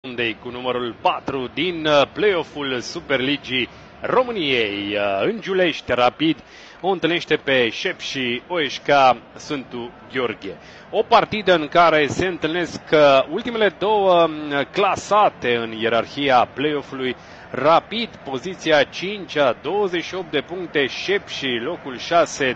Rundei cu numărul 4 din play-off-ul Superligii României. În Giulești, Rapid o întâlnește pe Șep și OSK Sfântu Gheorghe. O partidă în care se întâlnesc ultimele două clasate în ierarhia play-off-ului. Rapid, poziția 5, 28 de puncte, Șep și locul 6,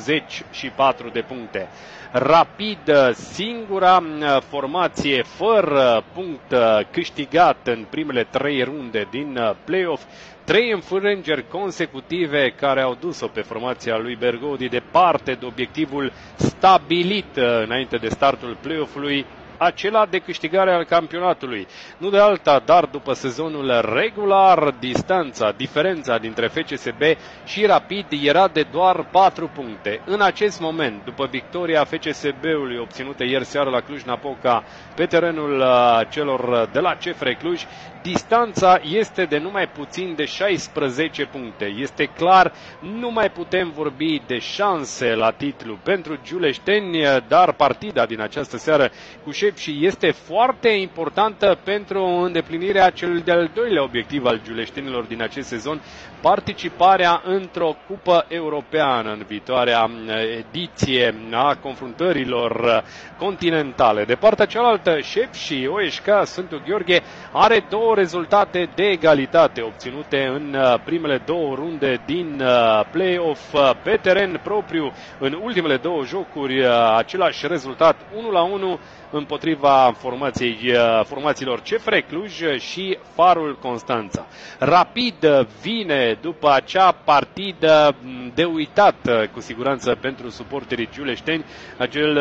24 de puncte. Rapid, singura formație fără punct câștigat în primele 3 runde din play-off. 3 înfrângeri consecutive care au dus-o pe formația lui Bergodi departe de obiectivul stabilit înainte de startul play-off-ului, acela de câștigare al campionatului. Nu de alta, dar după sezonul regular, diferența dintre FCSB și Rapid era de doar 4 puncte. În acest moment, după victoria FCSB-ului obținută ieri seară la Cluj-Napoca pe terenul celor de la CFR Cluj, distanța este de numai puțin de 16 puncte. Este clar, nu mai putem vorbi de șanse la titlu pentru giuleșteni, dar partida din această seară cu Șep și este foarte importantă pentru îndeplinirea celui de-al doilea obiectiv al giuleștenilor din acest sezon, participarea într-o cupă europeană în viitoarea ediție a confruntărilor continentale. De partea cealaltă, Șep și OSK Sfântu Gheorghe are două rezultate de egalitate obținute în primele două runde din play-off pe teren propriu în ultimele două jocuri, același rezultat 1-1 împotriva formațiilor CFR Cluj și Farul Constanța. Rapid vine după acea partidă de uitat cu siguranță pentru suporterii giuleșteni, acel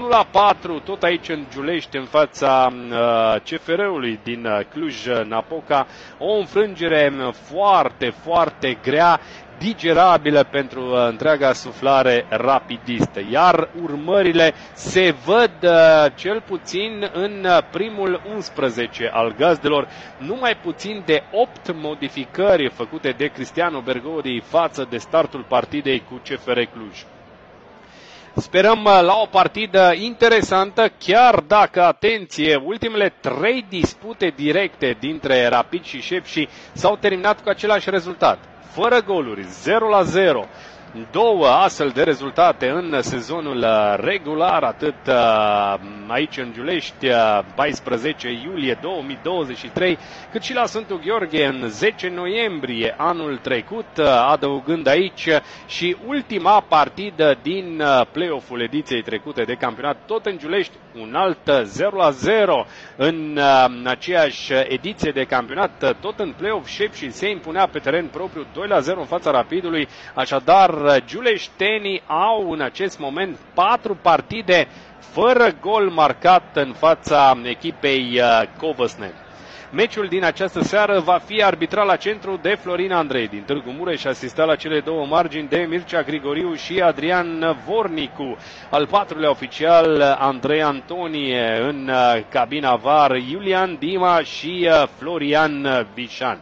1-4 tot aici în Giulești în fața CFR-ului din Cluj-Napoca, o înfrângere foarte, foarte grea, digerabilă pentru întreaga suflare rapidistă. Iar urmările se văd cel puțin în primul 11 al gazdelor, numai puțin de 8 modificări făcute de Cristiano Bergodi față de startul partidei cu CFR Cluj. Sperăm la o partidă interesantă, chiar dacă, atenție, ultimele 3 dispute directe dintre Rapid și Șep și s-au terminat cu același rezultat. Fără goluri, 0-0. Două astfel de rezultate în sezonul regular, atât aici în Giulești, 14 iulie 2023, cât și la Sfântu Gheorghe în 10 noiembrie anul trecut, adăugând aici și ultima partidă din play-off-ul ediției trecute de campionat, tot în Giulești, un alt 0-0 în aceeași ediție de campionat, tot în play-off. Șep și se impunea pe teren propriu 2-0 în fața Rapidului, așadar giuleștenii au în acest moment 4 partide fără gol marcat în fața echipei Covăsneni. Meciul din această seară va fi arbitrat la centru de Florin Andrei din Târgu Mureș, asistat la cele două margini de Mircea Grigoriu și Adrian Vornicu. Al patrulea oficial Andrei Antonie, în cabina VAR Iulian Dima și Florian Vișan.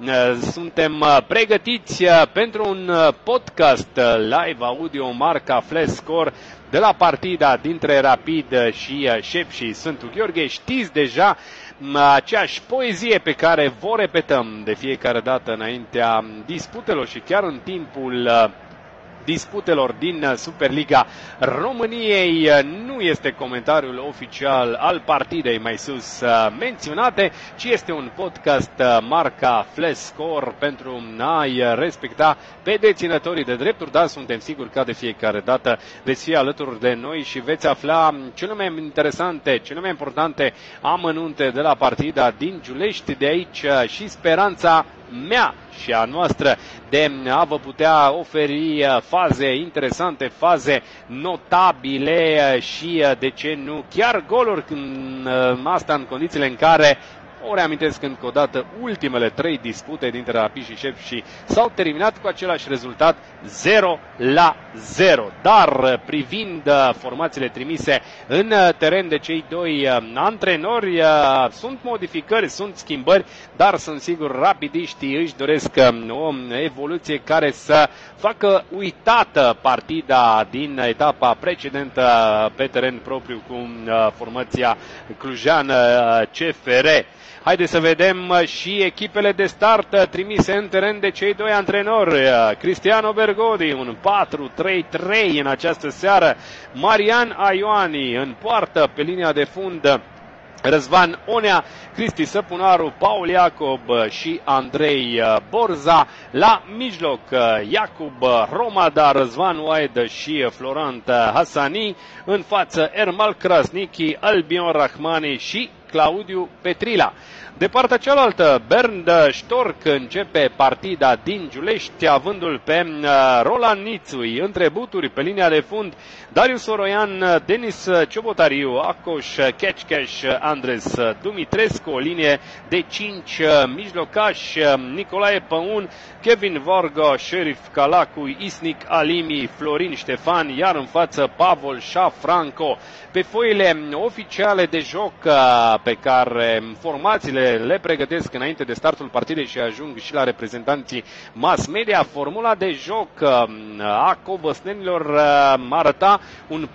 Suntem pregătiți pentru un podcast live audio marca Flash Score de la partida dintre Rapid și Șep și Sfântu Gheorghe. Știți deja aceeași poezie pe care vă repetăm de fiecare dată înaintea disputelor și chiar în timpul disputelor din Superliga României. Nu este comentariul oficial al partidei mai sus menționate, ci este un podcast marca Flash Score pentru a-i respecta pe deținătorii de drepturi, dar suntem siguri că de fiecare dată veți fi alături de noi și veți afla cele mai interesante, cele mai importante amănunte de la partida din Giulești. De aici și speranța mea și a noastră de a vă putea oferi faze interesante, faze notabile și, de ce nu, chiar goluri, asta în condițiile în care, o reamintesc încă o dată, ultimele 3 dispute dintre Rapid și Șep și s-au terminat cu același rezultat 0-0. Dar privind formațiile trimise în teren de cei doi antrenori, sunt modificări, sunt schimbări, dar sunt sigur rapidiștii își doresc o evoluție care să facă uitată partida din etapa precedentă pe teren propriu cu formația clujană CFR. Haideți să vedem și echipele de start trimise în teren de cei doi antrenori. Cristiano Bergodi, un 4-3-3 în această seară. Marian Aioani în poartă, pe linia de fund Răzvan Onea, Cristi Săpunaru, Paul Iacob și Andrei Borza. La mijloc Iacob Romada, Răzvan Oaid și Florent Hassani. În față Ermal Krasniqi, Albion Rahmani și Claudiu Petrila. De partea cealaltă, Bernd Stork începe partida din Giulești, avându-l pe Roland Nițui între buturi pe linia de fund, Darius Oroian, Denis Ciobotariu, Acoș Kechkeș, Andres Dumitrescu, o linie de 5 mijlocași, Nicolae Păun, Kevin Vorgo, Sheriff Calacu, Isnic Alimi, Florin Ștefan, iar în față Pavol Șafranco. Pe foile oficiale de joc pe care formațiile le pregătesc înainte de startul partidei și ajung și la reprezentanții mass media, formula de joc a cobăsnenilor arăta un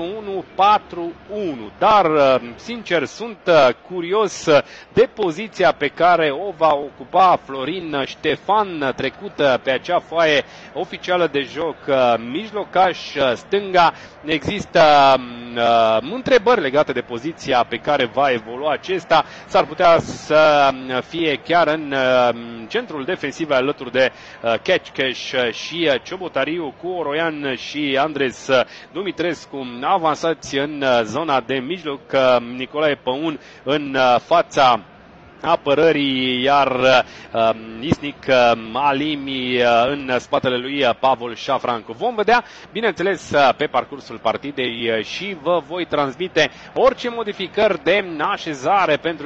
4-1-4-1, dar sincer sunt curios de poziția pe care o va ocupa Florin Ștefan, trecută pe acea foaie oficială de joc mijlocaș stânga. Există întrebări legate de poziția pe care va evolua acesta. S-ar putea să fie chiar în centrul defensiv alături de Kechkeș și Ciobotariu, cu Oroian și Andres Dumitrescu avansați în zona de mijloc, Nicolae Păun în fața apărării, iar Isnic Alimi în spatele lui Pavol Șafranco. Vom vedea, bineînțeles, pe parcursul partidei și vă voi transmite orice modificări de așezare pentru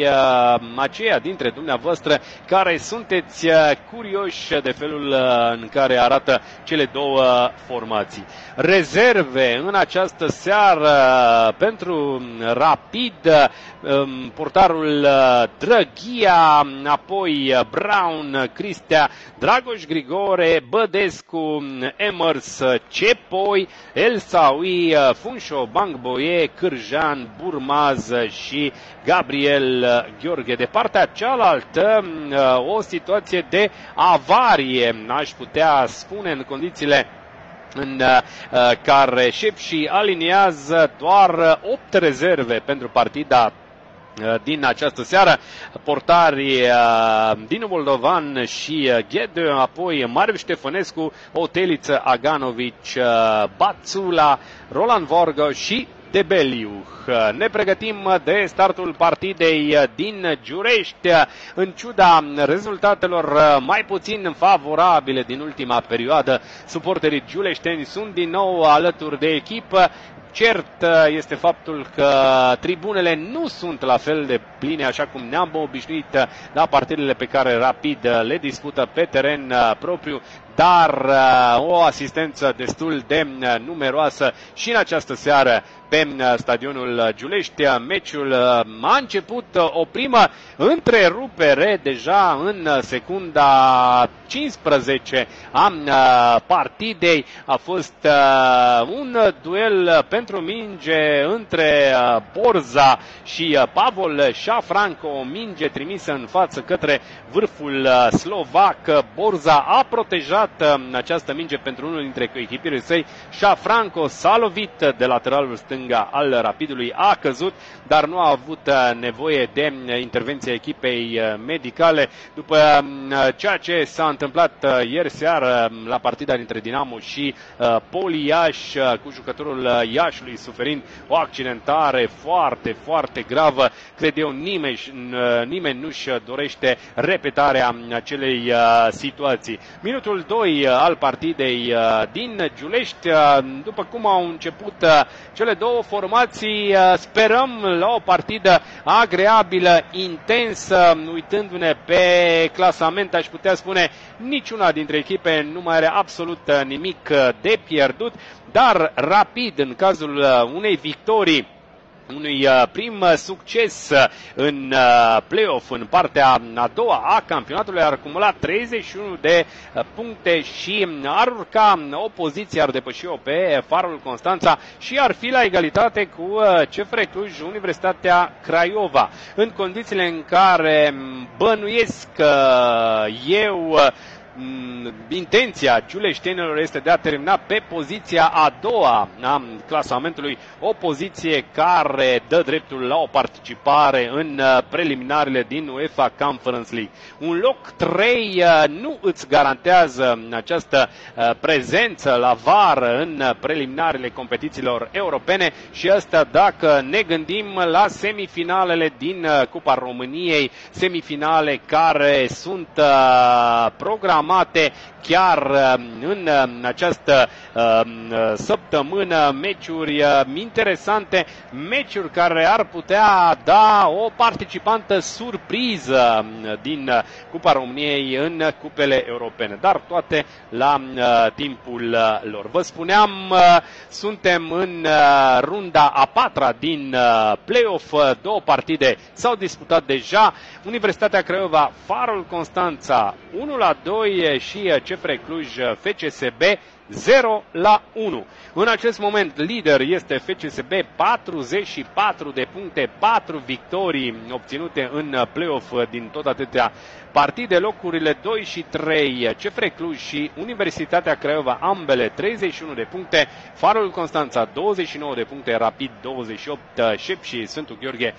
aceia dintre dumneavoastră care sunteți curioși de felul în care arată cele două formații. Rezerve în această seară pentru Rapid, portarul Drăghia, apoi Brown, Cristea, Dragoș Grigore, Bădescu, Emers, Cepoi, El Saui, Funșo, Bangboie, Cârjan, Burmaz și Gabriel Gheorghe. De partea cealaltă, o situație de avarie, aș putea spune, în condițiile în care Șepși aliniază doar 8 rezerve pentru partida din această seară. Portarii Dinu Moldovan și Ghede, apoi Marius Ștefănescu, Oteliță, Aganovici, Bațula, Roland Vorgă și Debeliu. Ne pregătim de startul partidei din Giurești. În ciuda rezultatelor mai puțin favorabile din ultima perioadă, suporterii giuleșteni sunt din nou alături de echipă. Cert este faptul că tribunele nu sunt la fel de pline așa cum ne-am obișnuit la partidele pe care Rapid le dispută pe teren propriu, dar o asistență destul de numeroasă și în această seară pe stadionul Giulești. Meciul a început o primă întrerupere deja în secunda 15 a partidei. A fost un duel pentru minge între Borza și Pavol Șafranco, o minge trimisă în față către vârful slovac. Borza a protejat această minge pentru unul dintre echipierii săi. Șafranco s-a lovit de lateralul stânga al Rapidului, a căzut, dar nu a avut nevoie de intervenția echipei medicale. După ceea ce s-a întâmplat ieri seară la partida dintre Dinamo și Poli Iași, cu jucătorul Iașului suferind o accidentare foarte, foarte gravă, cred eu nimeni nu-și dorește repetarea acelei situații. Minutul 2 al partidei din Giulești. După cum au început cele două formații, sperăm la o partidă agreabilă, intensă. Uitându-ne pe clasament, aș putea spune, niciuna dintre echipe nu mai are absolut nimic de pierdut, dar Rapid, în cazul unei victorii unui prim succes în play-off în partea a doua a campionatului, ar acumula 31 de puncte și ar urca o poziție, ar depăși-o pe Farul Constanța și ar fi la egalitate cu CFR Cluj, Universitatea Craiova. În condițiile în care bănuiesc eu intenția giuleștenilor este de a termina pe poziția a doua a clasamentului, o poziție care dă dreptul la o participare în preliminarele din UEFA Conference League. Un loc 3 nu îți garantează această prezență la vară în preliminarele competițiilor europene și asta dacă ne gândim la semifinalele din Cupa României, semifinale care sunt programate chiar în această săptămână, meciuri interesante, meciuri care ar putea da o participantă surpriză din Cupa României în cupele europene, dar toate la timpul lor. Vă spuneam, suntem în runda a patra din play-off, două partide s-au disputat deja, Universitatea Craiova, Farul Constanța 1-2 și CFR Cluj FCSB 0-1. În acest moment lider este FCSB, 44 de puncte, 4 victorii obținute în play-off din tot atâtea partide. Locurile 2 și 3, CFR Cluj și Universitatea Craiova, ambele 31 de puncte, Farul Constanța 29 de puncte, Rapid 28, Șep și Sfântul Gheorghe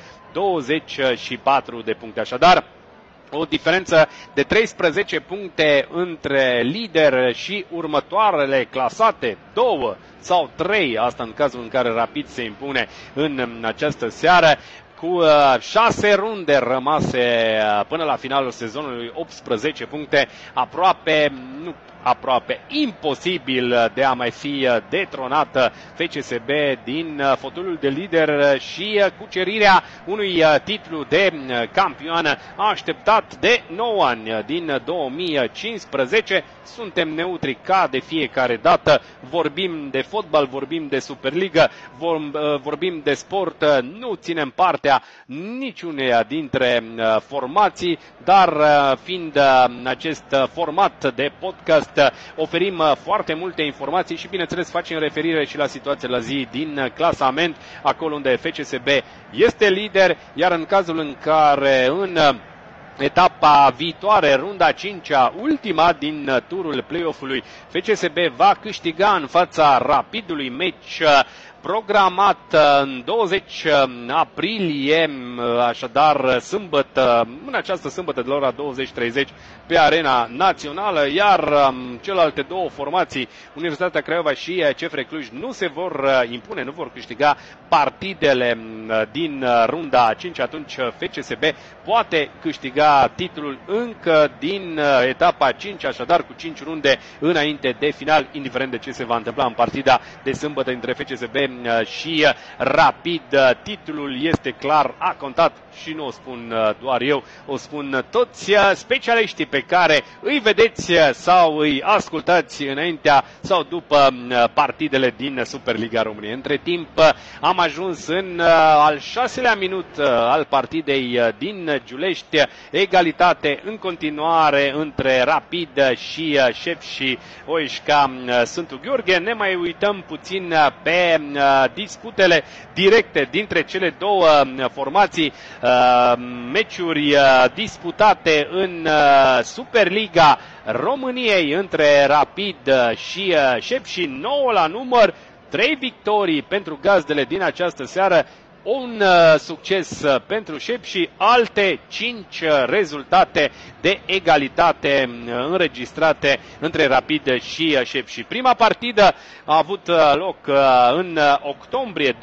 24 de puncte. Așadar, o diferență de 13 puncte între lider și următoarele clasate, 2 sau 3, asta în cazul în care Rapid se impune în această seară, cu 6 runde rămase până la finalul sezonului, 18 puncte, aproape imposibil de a mai fi detronată FCSB din fotoliul de lider și cucerirea unui titlu de campioană așteptat de 9 ani, din 2015. Suntem neutri ca de fiecare dată, vorbim de fotbal, vorbim de Superliga, vorbim de sport, nu ținem partea niciuneia dintre formații, dar fiind acest format de podcast, oferim foarte multe informații și bineînțeles facem referire și la situația la zi din clasament, acolo unde FCSB este lider, iar în cazul în care în etapa viitoare, runda 5-a, ultima din turul play-off-ului, FCSB va câștiga în fața Rapidului, meci programat în 20 aprilie, așadar sâmbătă, în această sâmbătă de la ora 20:30 pe Arena Națională, iar celelalte două formații, Universitatea Craiova și CFR Cluj, nu se vor impune, nu vor câștiga partidele din runda a 5, atunci FCSB poate câștiga titlul încă din etapa 5, așadar cu 5 runde înainte de final, indiferent de ce se va întâmpla în partida de sâmbătă între FCSB și Rapid. Titlul este clar, a contat și nu o spun doar eu, o spun toți specialiștii pe care îi vedeți sau îi ascultați înaintea sau după partidele din Superliga României. Între timp am ajuns în al 6-lea minut al partidei din Giulești, egalitate în continuare între Rapid și Șep și OSK Sfântul Gheorghe. Ne mai uităm puțin pe disputele directe dintre cele două formații, meciuri disputate în Superliga României între Rapid și Șep și 9 la număr, 3 victorii pentru gazdele din această seară, un succes pentru Șep și alte 5 rezultate de egalitate înregistrate între Rapid și Șep. Și prima partidă a avut loc în octombrie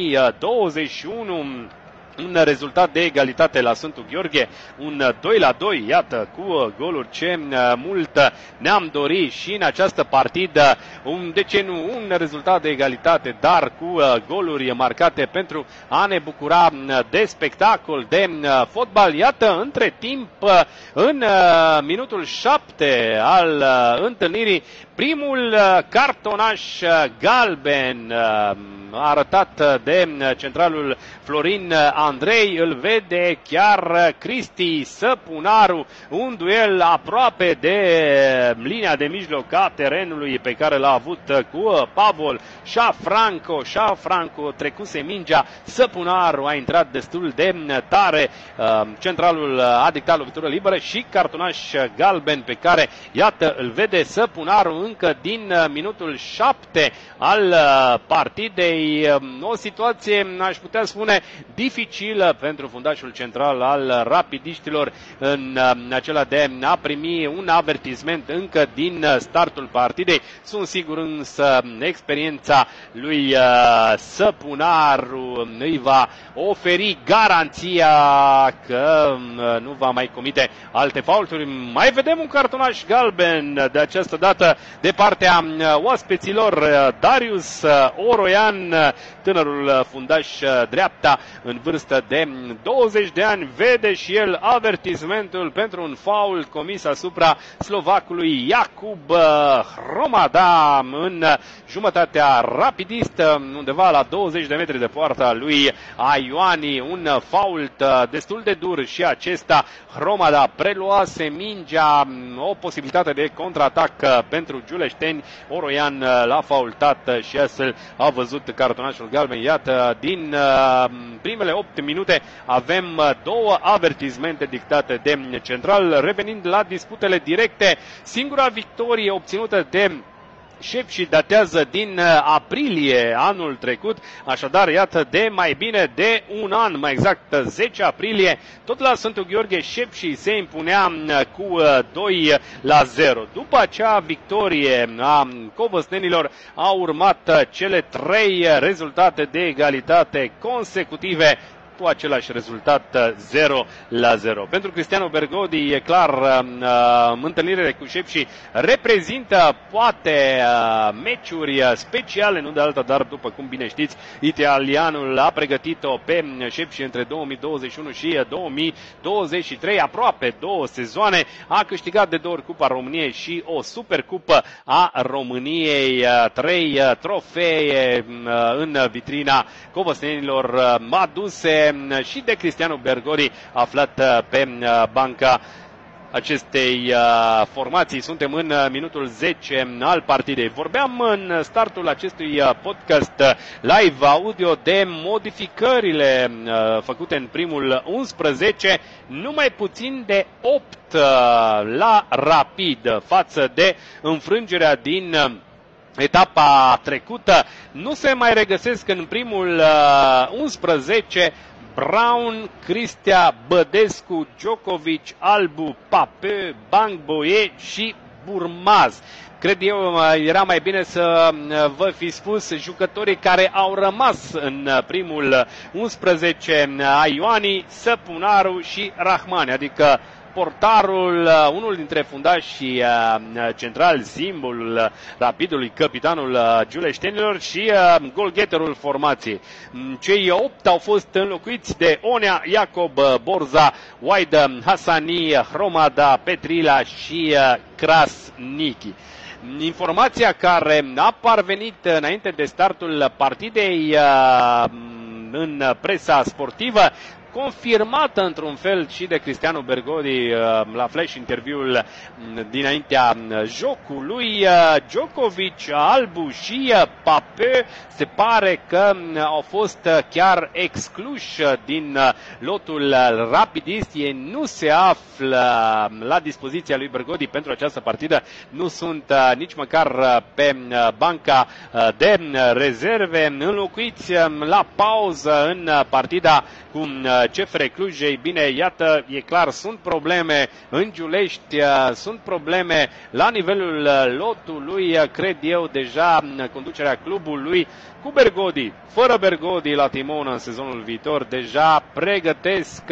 2021, un rezultat de egalitate la Sfântul Gheorghe, un 2-2, iată, cu goluri ce mult ne-am dorit și în această partidă, de ce nu, un rezultat de egalitate, dar cu goluri marcate pentru a ne bucura de spectacol, de fotbal. Iată, între timp, în minutul 7 al întâlnirii, primul cartonaș galben arătat de centralul Florin Andrei, îl vede chiar Cristi Săpunaru, un duel aproape de linia de mijloc a terenului pe care l-a avut cu Pavol Șafranco. Șafranco trecuse mingea, Săpunaru a intrat destul de tare, centralul a dictat lovitură liberă și cartonaș galben pe care, iată, îl vede Săpunaru încă din minutul 7 al partidei. O situație, aș putea spune, dificilă pentru fundașul central al rapidiștilor în acela de a primi un avertisment încă din startul partidei. Sunt sigur însă experiența lui Săpunaru îi va oferi garanția că nu va mai comite alte faulturi. Mai vedem un cartonaș galben de această dată de partea oaspeților. Darius Oroian, tânărul fundaș dreapta în vârstă de 20 de ani, vede și el avertismentul pentru un fault comis asupra slovacului Jakub Hromada în jumătatea rapidistă, undeva la 20 de metri de poarta lui Ioani. Un fault destul de dur și acesta. Hromada preluase mingea, o posibilitate de contraatac pentru giuleșteni. Oroian l-a faultat și astfel a văzut cartonașul galben. Iată, din primele 8 minute avem două avertismente dictate de central. Revenind la disputele directe, singura victorie obținută de Șepși datează din aprilie anul trecut, așadar iată de mai bine de un an, mai exact 10 aprilie, tot la Sfântul Gheorghe Șepși se impunea cu 2-0. După acea victorie a covăsnenilor au urmat cele 3 rezultate de egalitate consecutive cu același rezultat 0-0. Pentru Cristiano Bergodi, e clar, întâlnirile cu Șepși reprezintă poate meciuri speciale, nu de alta, dar după cum bine știți, italianul a pregătit-o pe Șepși între 2021 și 2023, aproape 2 sezoane, a câștigat de 2 ori Cupa României și o Supercupă a României, 3 trofee în vitrina covăsnenilor aduse și de Cristiano Bergodi, aflat pe banca acestei formații. Suntem în minutul 10 al partidei. Vorbeam în startul acestui podcast live audio de modificările făcute în primul 11, numai puțin de 8 la Rapid față de înfrângerea din etapa trecută. Nu se mai regăsesc în primul 11 Brown, Cristea, Bădescu, Djokovic, Albu, Pape, Bangboie și Burmaz. Cred eu, era mai bine să vă fi spus jucătorii care au rămas în primul 11, Ioani, Săpunaru și Rahmani, adică portarul, unul dintre fundașii centrali, simbolul Rapidului, capitanul giuleștenilor și golgheterul formației. Cei 8 au fost înlocuiți de Onea, Iacob, Borza, Waida, Hasani, Hromada, Petrila și Krasniqi. Informația care a parvenit înainte de startul partidei în presa sportivă, confirmată într-un fel și de Cristiano Bergodi la flash interviul dinaintea jocului. Djokovic, Albu și Pape se pare că au fost chiar excluși din lotul rapidist. Ei nu se află la dispoziția lui Bergodi pentru această partidă, nu sunt nici măcar pe banca de rezerve, înlocuiți la pauză în partida cu CFR Cluj. Ei bine, iată, e clar, sunt probleme în Giulești, sunt probleme la nivelul lotului, cred eu, deja conducerea clubului cu Bergodi, fără Bergodi la timon în sezonul viitor, deja pregătesc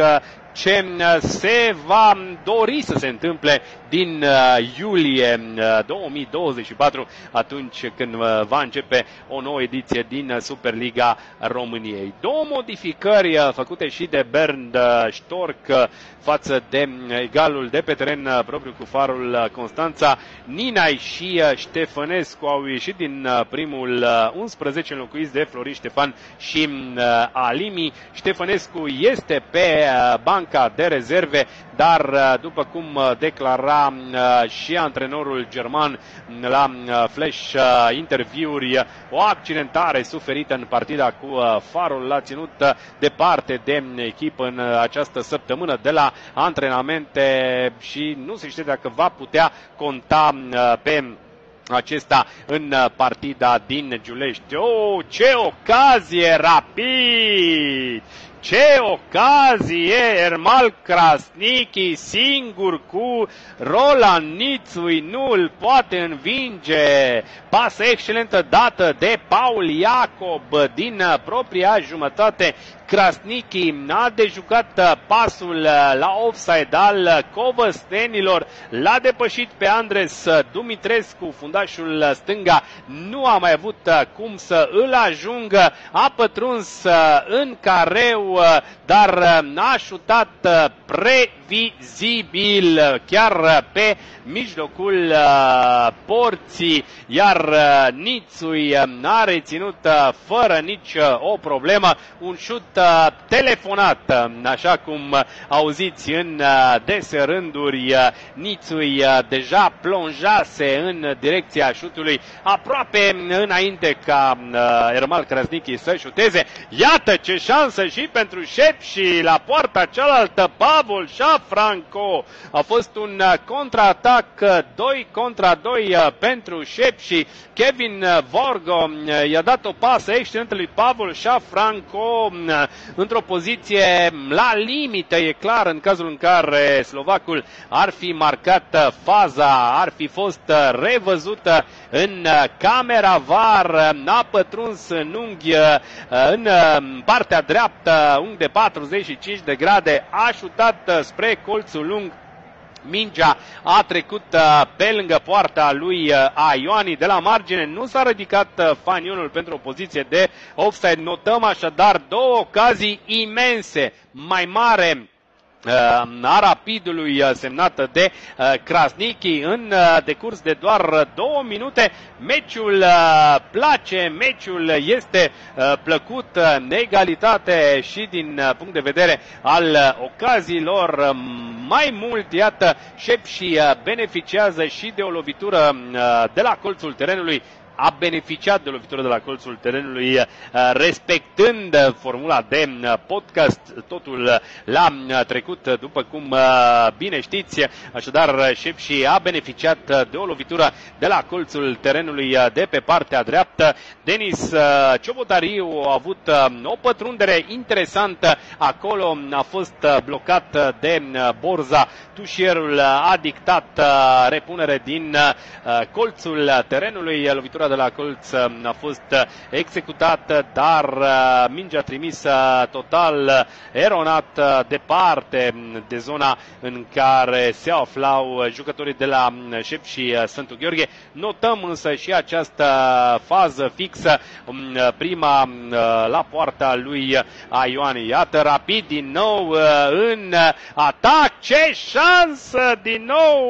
ce se va dori să se întâmple din iulie 2024, atunci când va începe o nouă ediție din Superliga României. Două modificări făcute și de Bernd Stork față de egalul de pe teren propriu cu Farul Constanța. Ninai și Ștefănescu au ieșit din primul 11, înlocuiți de Florin Ștefan și Alimi. Ștefănescu este pe banca de rezerve, dar după cum declara și antrenorul german la flash interviuri, o accidentare suferită în partida cu Farul l-a ținut departe de echipă în această săptămână de la antrenamente și nu se știe dacă va putea conta pe acesta în partida din Giulești. Oh, ce ocazie Rapid! Ce ocazie! Ermal Krasniqi singur cu Roland Nițui nu îl poate învinge. Pasă excelentă dată de Paul Iacob din propria jumătate. Krasniqi a dejucat pasul la offside al covăstenilor, l-a depășit pe Andres Dumitrescu, fundașul stânga nu a mai avut cum să îl ajungă, a pătruns în careu, dar a șutat previzibil chiar pe mijlocul porții, iar Nițui a reținut fără nici o problemă un șut telefonat, așa cum auziți în dese rânduri. Nițui deja plonjase în direcția șutului aproape înainte ca Ermal Krasniqi să șuteze. Iată ce șansă și pentru Șepși la poarta cealaltă. Pavol Șafranco, a fost un contraatac 2 contra 2 pentru Șepși. Kevin Vorgo i-a dat o pasă excelentă lui Pavol Șafranco într-o poziție la limită, e clar, în cazul în care slovacul ar fi marcat faza, ar fi fost revăzută în camera VAR, a pătruns în unghi în partea dreaptă, unghi de 45 de grade, a șutat spre colțul lung. Mingea a trecut pe lângă poarta lui Ioani de la margine, nu s-a ridicat fanionul pentru o poziție de offside. Notăm așadar două ocazii imense, mai mare a Rapidului semnată de Krasniqi în decurs de doar 2 minute. Meciul place, meciul este plăcut, egalitate și din punct de vedere al ocaziilor. Mai mult, iată, Șepși beneficiază și de o lovitură de la colțul terenului, a beneficiat de o lovitură de la colțul terenului, respectând formula de podcast. Totul l-a trecut, după cum bine știți. Așadar, Șepși a beneficiat de o lovitură de la colțul terenului de pe partea dreaptă. Denis Ciobotariu a avut o pătrundere interesantă acolo, a fost blocat de Borza. Tușierul a dictat repunere din colțul terenului. Lovitura de la colț a fost executată, dar mingea trimisă total eronat departe de zona în care se aflau jucătorii de la Șepși Sfântul Gheorghe. Notăm însă și această fază fixă, prima la poarta lui Ioani. Iată Rapid din nou în atac. Ce șansă din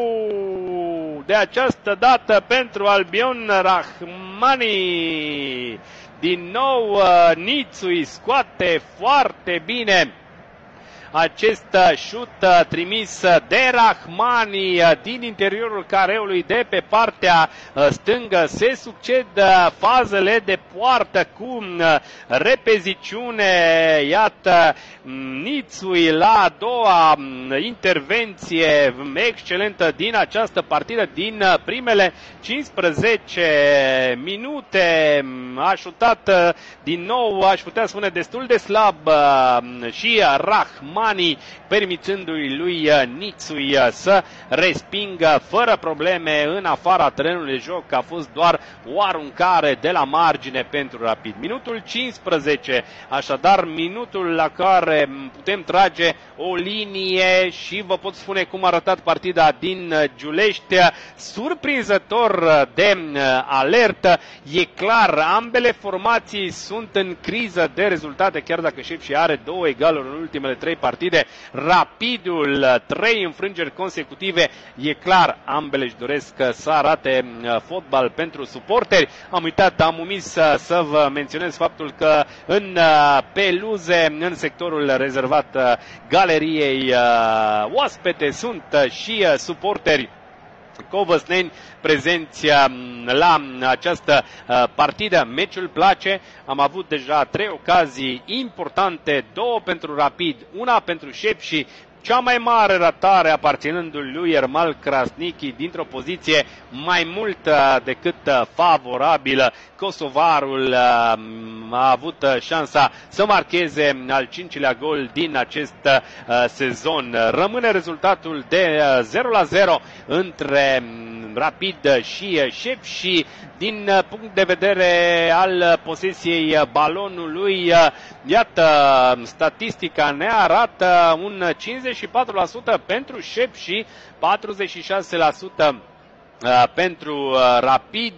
nou de această dată pentru Albion Rahmani. Din nou Nițui scoate foarte bine acest șut trimis de Rahmani din interiorul careului de pe partea stângă. Se succed fazele de poartă cu repeziciune. Iată Nițui la a doua intervenție excelentă din această partidă, din primele 15 minute. A șutat din nou, aș putea spune, destul de slab și Rahmani. Mani, permițându-i lui Nițui să respingă fără probleme în afara terenului de joc. A fost doar o aruncare de la margine pentru Rapid. Minutul 15, așadar minutul la care putem trage o linie și vă pot spune cum a arătat partida din Giulești. Surprinzător de alertă. E clar, ambele formații sunt în criză de rezultate, chiar dacă Șepși are 2 egaluri în ultimele 3 partide. Rapidul 3 înfrângeri consecutive. E clar, ambele își doresc să arate fotbal pentru suporteri. Am omis să vă menționez faptul că în peluze, în sectorul rezervat galeriei oaspete, sunt și suporteri covăsneni prezenți la această partidă. Meciul place. Am avut deja 3 ocazii importante, 2 pentru Rapid, 1 pentru Șepși. Cea mai mare ratare aparținându-lui lui Ermal Krasniqi dintr-o poziție mai mult decât favorabilă. Kosovarul a avut șansa să marcheze al 5-lea gol din acest sezon. Rămâne rezultatul de 0-0 între Rapid și Șepși. Din punct de vedere al posesiei balonului, iată, statistica ne arată un 54% pentru Șepși, 46% pentru Rapid,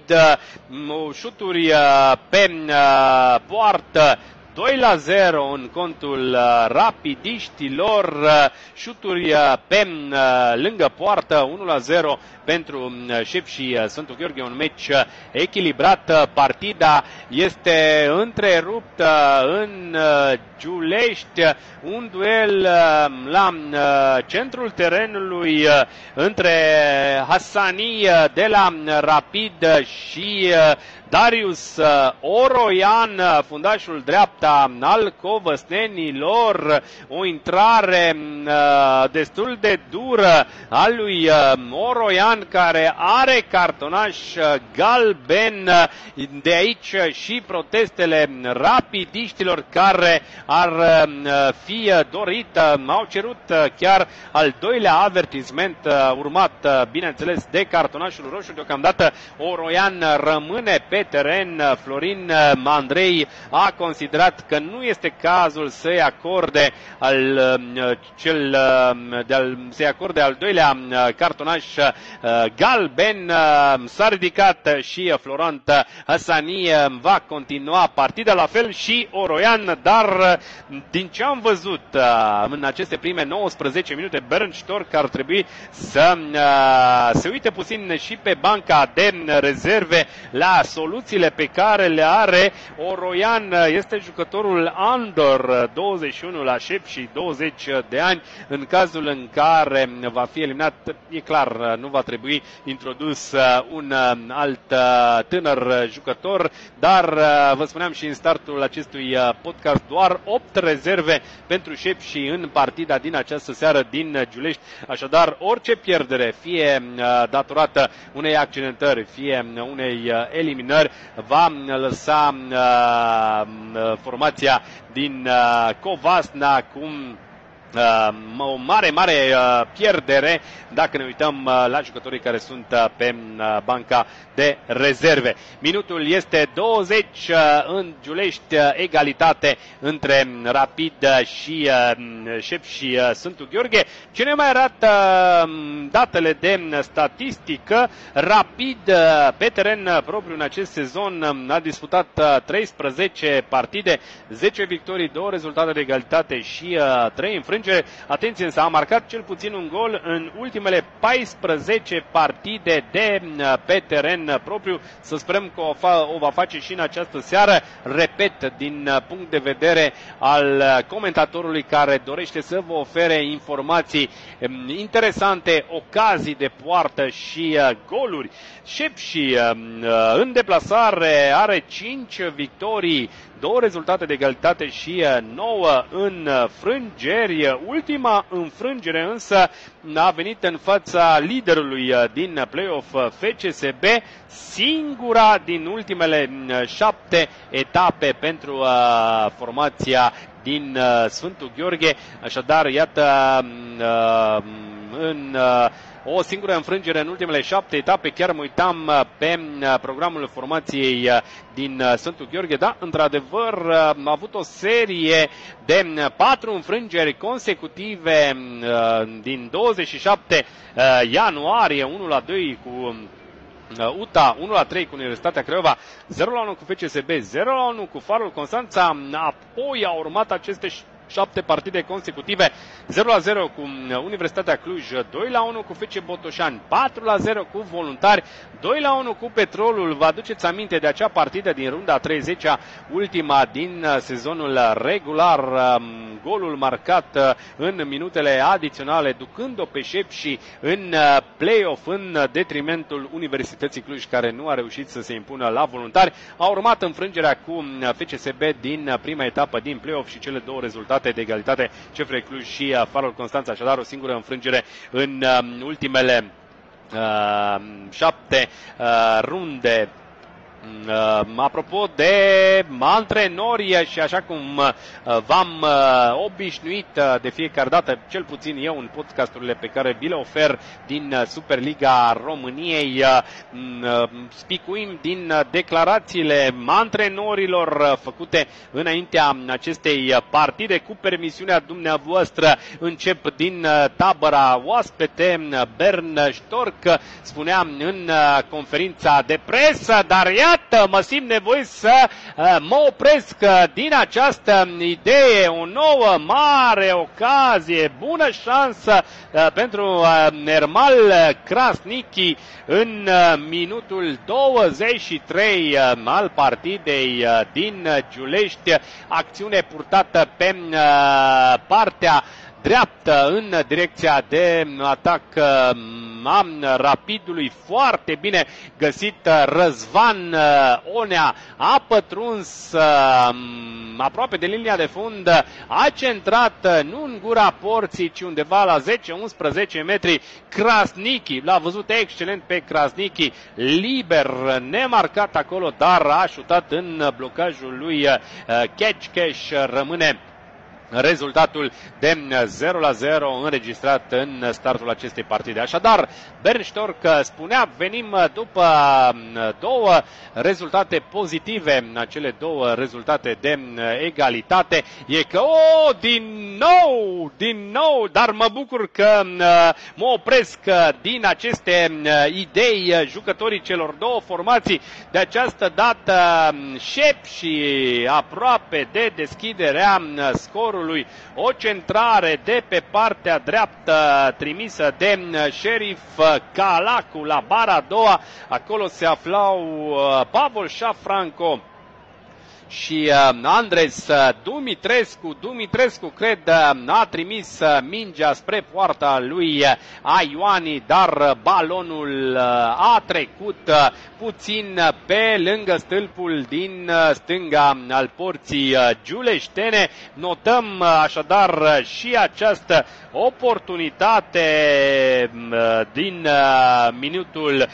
șuturi pe poartă, 2-0 în contul rapidiștilor, șuturi pe lângă poartă, 1-0 pentru Șepși Sfântul Gheorghe, un meci echilibrat. Partida este întreruptă în Giulești, un duel la centrul terenului între Hassani de la Rapid și Darius Oroian, fundașul dreapta al covăsnenilor. O intrare destul de dură a lui Oroian, care are cartonaș galben. De aici și protestele rapidiștilor care ar fi dorit, au cerut chiar al 2-lea avertisment, urmat bineînțeles de cartonașul roșu. Deocamdată Oroian rămâne pe teren. Florin Andrei a considerat că nu este cazul să-i acorde să-i acorde al 2-lea cartonaș galben. S-a ridicat și Florent Hassani. Va continua partida, la fel și Oroian, dar din ce am văzut în aceste prime 19 minute, Bernd Stork ar trebui să se uite puțin și pe banca de rezerve la soluțiile pe care le are. Oroian este jucătorul Andor, 21 la Șepși, 20 de ani. În cazul în care va fi eliminat, e clar, nu va trebui introdus un alt tânăr jucător, dar vă spuneam și în startul acestui podcast, doar 8 rezerve pentru Șepși în partida din această seară din Giulești. Așadar, orice pierdere, fie datorată unei accidentări, fie unei eliminări, va lăsa formația din Covasna cum o mare pierdere dacă ne uităm la jucătorii care sunt pe banca de rezerve. Minutul este 20 în Giulești, egalitate între Rapid și Șepși Sfântul Gheorghe. Ce ne mai arată datele de statistică? Rapid pe teren propriu în acest sezon a disputat 13 partide, 10 victorii, 2 rezultate de egalitate și 3 înfrângeri. Atenție, însă a marcat cel puțin un gol în ultimele 14 partide de pe teren propriu. Să sperăm că o va face și în această seară. Repet, din punct de vedere al comentatorului care dorește să vă ofere informații interesante, ocazii de poartă și goluri. Șepși în deplasare are 5 victorii, 2 rezultate de egalitate și 9 înfrângeri. Ultima înfrângere însă a venit în fața liderului din play-off FCSB, singura din ultimele 7 etape pentru formația din Sfântul Gheorghe. Așadar, iată, în o singură înfrângere în ultimele 7 etape. Chiar mă uitam pe programul formației din Sfântul Gheorghe. Da, într-adevăr, a avut o serie de 4 înfrângeri consecutive din 27 ianuarie, 1-2 cu UTA, 1-3 cu Universitatea Craiova, 0-1 cu FCSB, 0-1 cu Farul Constanța. Apoi au urmat aceste 7 partide consecutive, 0-0 cu Universitatea Cluj, 2-1 cu FC Botoșani, 4-0 cu Voluntari, 2-1 cu Petrolul. Vă aduceți aminte de acea partidă din runda 30-a, ultima din sezonul regular, golul marcat în minutele adiționale, ducând-o pe Șepși în play-off în detrimentul Universității Cluj, care nu a reușit să se impună la Voluntari. A urmat înfrângerea cu FCSB din prima etapă din play-off și cele două rezultate de egalitate, CFR Cluj și Farul Constanța. Așadar, o singură înfrângere în ultimele 7 runde. Apropo de antrenori, și așa cum v-am obișnuit de fiecare dată, cel puțin eu în podcasturile pe care vi le ofer din Superliga României, spicuim din declarațiile antrenorilor făcute înaintea acestei partide. Cu permisiunea dumneavoastră încep din tabăra oaspete. Bernd Stork spunea în conferința de presă, dar iată, mă simt nevoie să mă opresc din această idee, o nouă mare ocazie, bună șansă pentru Ermal Krasniqi în minutul 23 al partidei din Giulești. Acțiune purtată pe partea dreaptă în direcția de atac a Rapidului. Foarte bine găsit Răzvan Onea, a pătruns aproape de linia de fund, a centrat nu în gura porții, ci undeva la 10-11 metri. Krasniqi, l-a văzut excelent pe Krasniqi, liber, nemarcat acolo, dar a șutat în blocajul lui Kecheș. Rămâne rezultatul de 0-0 înregistrat în startul acestei partide. Așadar, Bernd Stork spunea, venim după două rezultate pozitive, acele două rezultate de egalitate. E că, din nou, dar mă bucur că mă opresc din aceste idei. Jucătorii celor două formații de această dată Șepși aproape de deschiderea scorului. O centrare de pe partea dreaptă trimisă de Sheriff Calacu la bara a doua. Acolo se aflau Pavol Șafranco și Andres Dumitrescu. Dumitrescu, cred, a trimis mingea spre poarta lui Ioani, dar balonul a trecut puțin pe lângă stâlpul din stânga al porții giuleștene. Notăm așadar și această oportunitate din minutul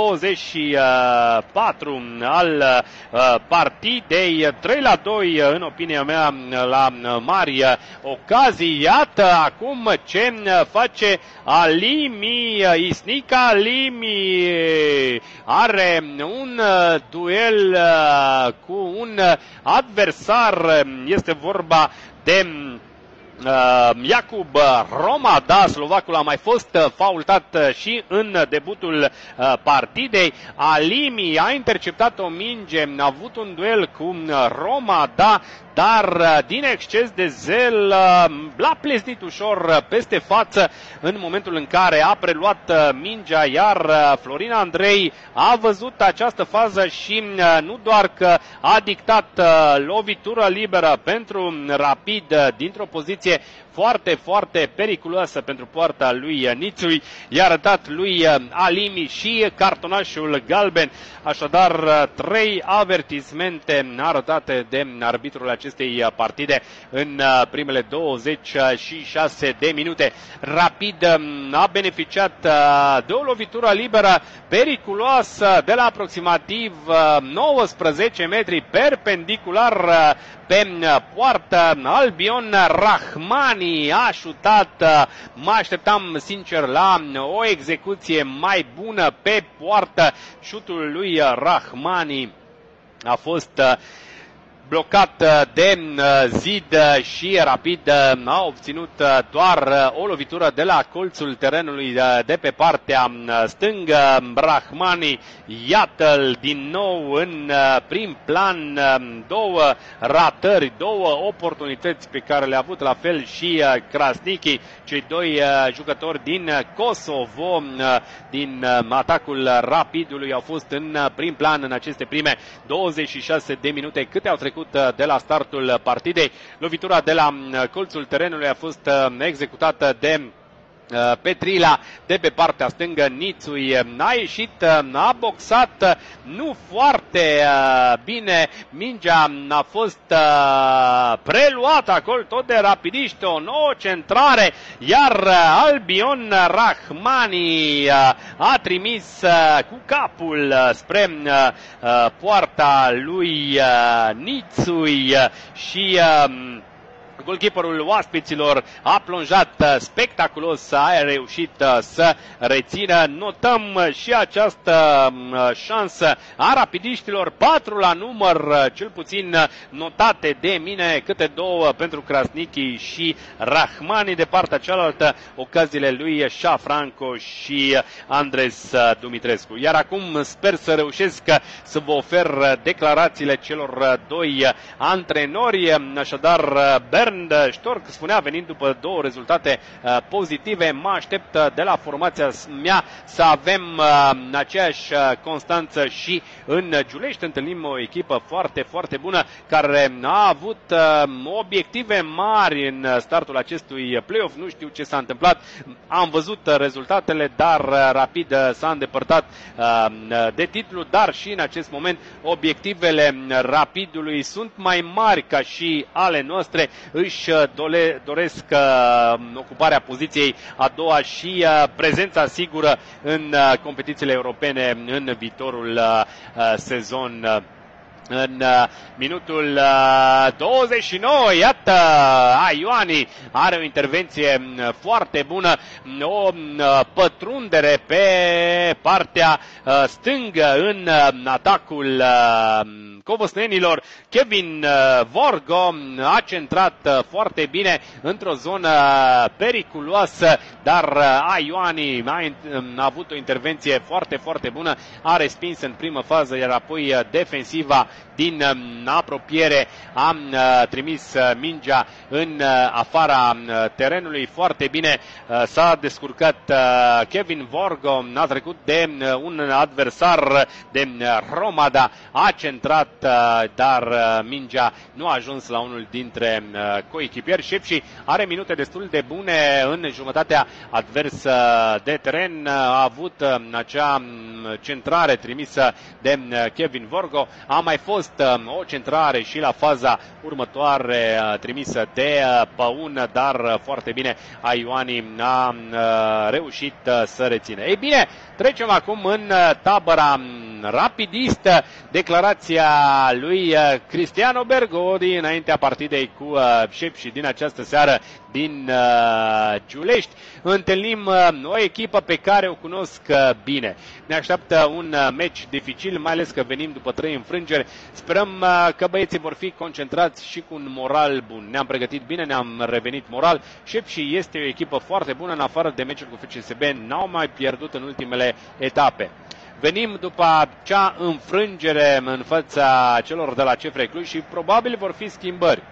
24 al partidei. 3-2 în opinia mea la mari ocazii. Iată acum ce face Alimi, Isnica Alimi are un duel cu un adversar, este vorba de Jakub Romada. Slovacul a mai fost faultat și în debutul partidei. Alimi a interceptat o minge, a avut un duel cu Romada, dar din exces de zel l-a plesnit ușor peste față în momentul în care a preluat mingea, iar Florin Andrei a văzut această fază și nu doar că a dictat lovitură liberă pentru Rapid dintr-o poziție foarte, foarte periculoasă pentru poarta lui Nițui. I-a arătat lui Alimi și cartonașul galben. Așadar, 3 avertismente arătate de arbitrul acestei partide în primele 26 de minute. Rapid a beneficiat de o lovitură liberă periculoasă de la aproximativ 19 metri perpendicular pe poartă. Albion Rahmani a șutat. Mă așteptam sincer la o execuție mai bună pe poartă. Șutul lui Rahmani a fost blocat de zid și Rapid a obținut doar o lovitură de la colțul terenului de pe partea stângă. Rahmani, iată-l din nou în prim plan, 2 ratări, 2 oportunități pe care le-a avut, la fel și Krasniqi, cei 2 jucători din Kosovo, din atacul Rapidului, au fost în prim plan în aceste prime 26 de minute câte au trecut de la startul partidei. Lovitura de la colțul terenului a fost executată de Petrila de pe partea stângă. Nițui a ieșit, a boxat nu foarte bine, mingea a fost preluată acolo tot de rapidiști, o nouă centrare, iar Albion Rahmani a trimis cu capul spre poarta lui Nițui și golkeeperul oaspeților a plonjat spectaculos, a reușit să rețină. Notăm și această șansă a rapidiștilor, 4 la număr, cel puțin notate de mine, câte 2 pentru Krasniqi și Rahmani. De partea cealaltă, ocaziile lui Șafranco și Andres Dumitrescu. Iar acum sper să reușesc să vă ofer declarațiile celor 2 antrenori. Așadar, Bernd Stork spunea, venind după 2 rezultate pozitive: mă aștept de la formația mea să avem aceeași constanță și în Giulești. Întâlnim o echipă foarte, foarte bună, care a avut obiective mari în startul acestui play-off. Nu știu ce s-a întâmplat, am văzut rezultatele, dar Rapid s-a îndepărtat de titlu, dar și în acest moment obiectivele Rapidului sunt mai mari ca și ale noastre. Își doresc ocuparea poziției a doua și prezența sigură în competițiile europene în viitorul sezon. În minutul 29, iată, Ioani are o intervenție foarte bună, o pătrundere pe partea stângă în atacul covăsnenilor. Kevin Vorgo a centrat foarte bine într-o zonă periculoasă, dar Ioani a avut o intervenție foarte, foarte bună, a respins în primă fază, iar apoi defensiva din apropiere a trimis mingea în afara terenului. Foarte bine s-a descurcat Kevin Vorgo, a trecut de un adversar, de Romada, a centrat, dar mingea nu a ajuns la unul dintre coechipieri. Șepși are minute destul de bune în jumătatea adversă de teren. A avut acea centrare trimisă de Kevin Vorgo, a mai fost o centrare și la faza următoare trimisă de Păun, dar foarte bine Ioani a reușit să rețină. Ei bine, trecem acum în tabăra rapidistă. Declarația lui Cristiano Bergodi înaintea partidei cu Șepși din această seară din Giulești. Întâlnim o echipă pe care o cunosc bine. Ne așteaptă un meci dificil, mai ales că venim după 3 înfrângeri. Sperăm că băieții vor fi concentrați și cu un moral bun. Ne-am pregătit bine, ne-am revenit moral. Șepși este o echipă foarte bună, în afară de meciul cu FCSB, n-au mai pierdut în ultimele etape. Venim după acea înfrângere în fața celor de la CFR Cluj și probabil vor fi schimbări.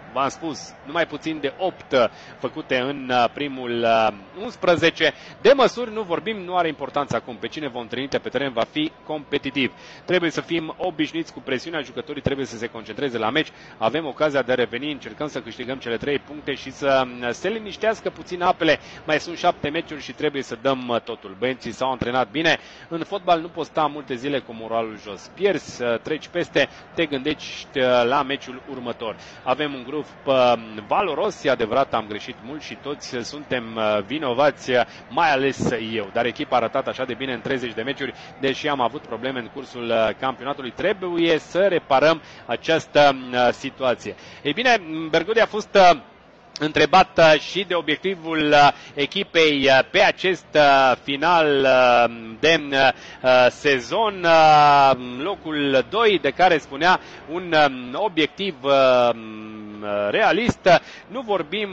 v-am spus, numai puțin de 8 făcute în primul 11. De măsuri nu vorbim, nu are importanță acum. Pe cine vom trimite pe teren va fi competitiv. Trebuie să fim obișnuiți cu presiunea, jucătorii trebuie să se concentreze la meci. Avem ocazia de a reveni, încercăm să câștigăm cele 3 puncte și să se liniștească puțin apele. Mai sunt 7 meciuri și trebuie să dăm totul. Băieții s-au antrenat bine. În fotbal nu poți sta multe zile cu moralul jos. Pierzi, treci peste, te gândești la meciul următor. Avem un grup valoros, e adevărat, am greșit mult și toți suntem vinovați, mai ales eu. Dar echipa a arătat așa de bine în 30 de meciuri, deși am avut probleme în cursul campionatului. Trebuie să reparăm această situație. Ei bine, Bergodi a fost întrebat și de obiectivul echipei pe acest final de sezon, locul 2, de care spunea un obiectiv realist. Nu vorbim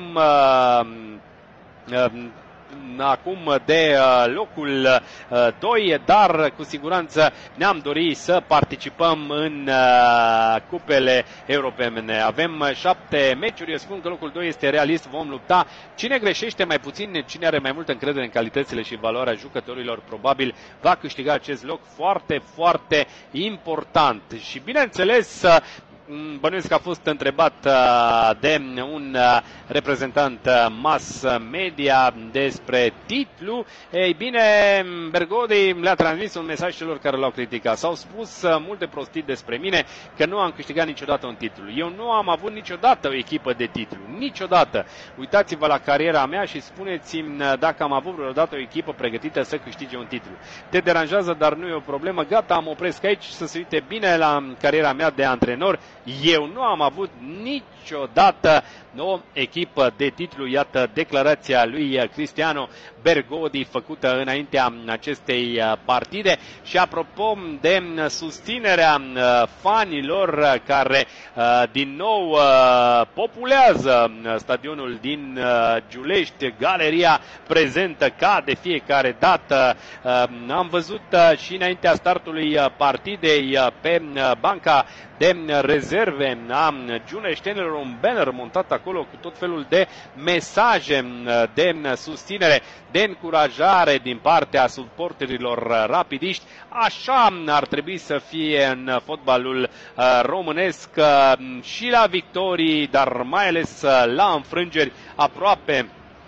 acum de locul 2, dar cu siguranță ne-am dorit să participăm în cupele europene. Avem 7 meciuri, eu spun că locul 2 este realist, vom lupta. Cine greșește mai puțin, cine are mai multă încredere în calitățile și valoarea jucătorilor, probabil va câștiga acest loc foarte, foarte important. Și bineînțeles, bănuiesc că a fost întrebat de un reprezentant mass media despre titlu. Ei bine, Bergodi le-a transmis un mesaj celor care l-au criticat. S-au spus multe prostii despre mine, că nu am câștigat niciodată un titlu. Eu nu am avut niciodată o echipă de titlu. Niciodată. Uitați-vă la cariera mea și spuneți-mi dacă am avut vreodată o echipă pregătită să câștige un titlu. Te deranjează, dar nu e o problemă. Gata, am opresc aici, să se uite bine la cariera mea de antrenor. Eu nu am avut niciodată o echipă de titlu. Iată declarația lui Cristiano Bergodi făcută înaintea acestei partide. Și apropo de susținerea fanilor care din nou populează stadionul din Giulești, galeria prezentă ca de fiecare dată. Am văzut și înaintea startului partidei pe banca de rezerve a giuleștenilor un banner montat acolo cu tot felul de mesaje de susținere, de încurajare din partea suporterilor rapidiști. Așa ar trebui să fie în fotbalul românesc, și la victorii, dar mai ales la înfrângeri aproape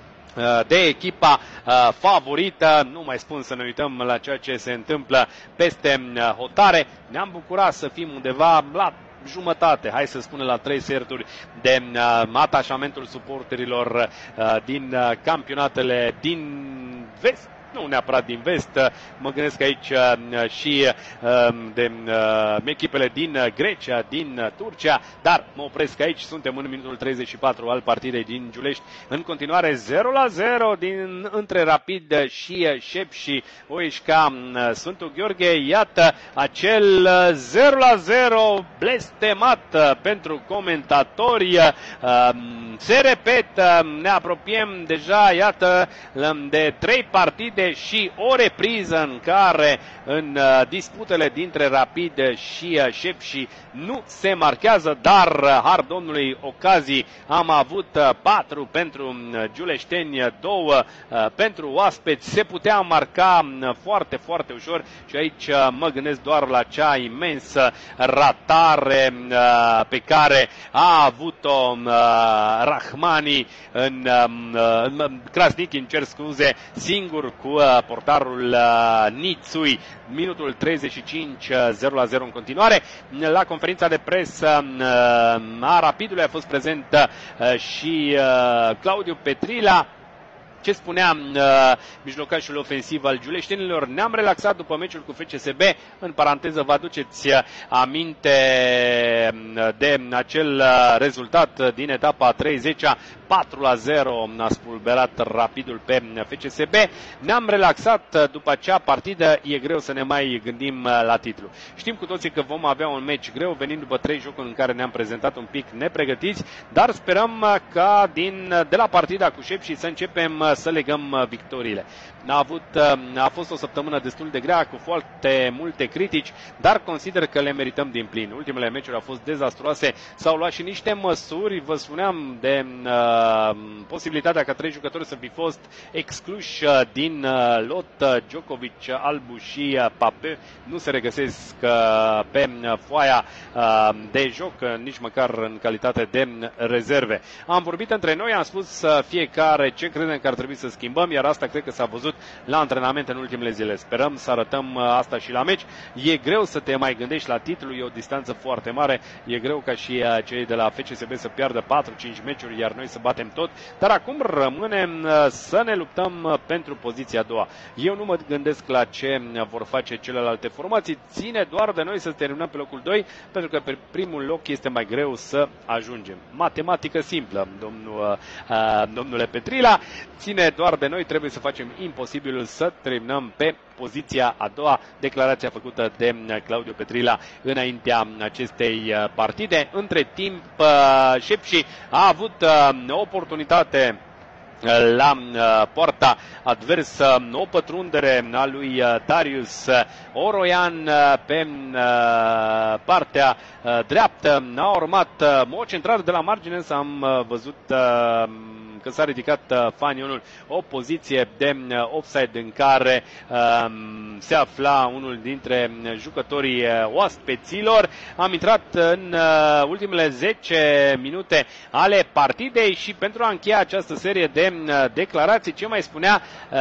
de echipa favorită. Nu mai spun să ne uităm la ceea ce se întâmplă peste hotare. Ne-am bucurat să fim undeva la jumătate, hai să spunem la 3 sferturi de atașamentul suporterilor din campionatele din vest. Nu neapărat din vest, mă gândesc aici și de echipele din Grecia, din Turcia, dar mă opresc aici, suntem în minutul 34 al partidei din Giulești. În continuare 0-0 între Rapid și Șep și Oișca Sfântul Gheorghe. Iată acel 0-0 blestemat pentru comentatori. Se repetă, ne apropiem deja, iată, de 3 partide și o repriză în care în disputele dintre Rapid și Șepși nu se marchează, dar har Domnului ocazii am avut 4 pentru giuleșteni, 2 pentru oaspeți. Se putea marca foarte, foarte ușor și aici mă gândesc doar la cea imensă ratare pe care a avut-o Rahmani Krasniqi, îmi cer scuze, singur cu portarul Nițui. Minutul 35, 0-0 în continuare. La conferința de presă a Rapidului a fost prezent și Claudiu Petrila. Ce spunea mijlocașul ofensiv al giuleștenilor? Ne-am relaxat după meciul cu FCSB. În paranteză, vă aduceți aminte de acel rezultat din etapa 30-a, 4-0 a spulberat Rapidul pe FCSB. Ne-am relaxat după acea partidă, e greu să ne mai gândim la titlu. Știm cu toții că vom avea un meci greu, venind după 3 jocuri în care ne-am prezentat un pic nepregătiți, dar sperăm ca de la partida cu Șepși să începem să legăm victoriile. A fost o săptămână destul de grea, cu foarte multe critici, dar consider că le merităm din plin. Ultimele meciuri au fost dezastruoase, s-au luat și niște măsuri, vă spuneam de posibilitatea ca 3 jucători să fi fost excluși din lot. Djokovic, Albu și Pape nu se regăsesc pe foaia de joc, nici măcar în calitate de rezerve. Am vorbit între noi, am spus fiecare ce credem că ar trebui să schimbăm, iar asta cred că s-a văzut la antrenament în ultimele zile. Sperăm să arătăm asta și la meci. E greu să te mai gândești la titlu, e o distanță foarte mare, e greu ca și cei de la FCSB să piardă 4-5 meciuri, iar noi să batem tot, dar acum rămânem să ne luptăm pentru poziția a doua. Eu nu mă gândesc la ce vor face celelalte formații, ține doar de noi să terminăm pe locul 2, pentru că pe primul loc este mai greu să ajungem. Matematică simplă, domnule Petrila, ține doar de noi, trebuie să facem imposibilul să terminăm pe poziția a doua. Declarația făcută de Claudiu Petrila înaintea acestei partide. Între timp, Șepși a avut o oportunitate la poarta adversă, o pătrundere a lui Darius Oroian pe partea dreaptă. A urmat o centrare de la margine, însă am văzut că s-a ridicat Fanionul, o poziție de offside în care se afla unul dintre jucătorii oaspeților. Am intrat în ultimele 10 minute ale partidei și pentru a încheia această serie de declarații, ce mai spunea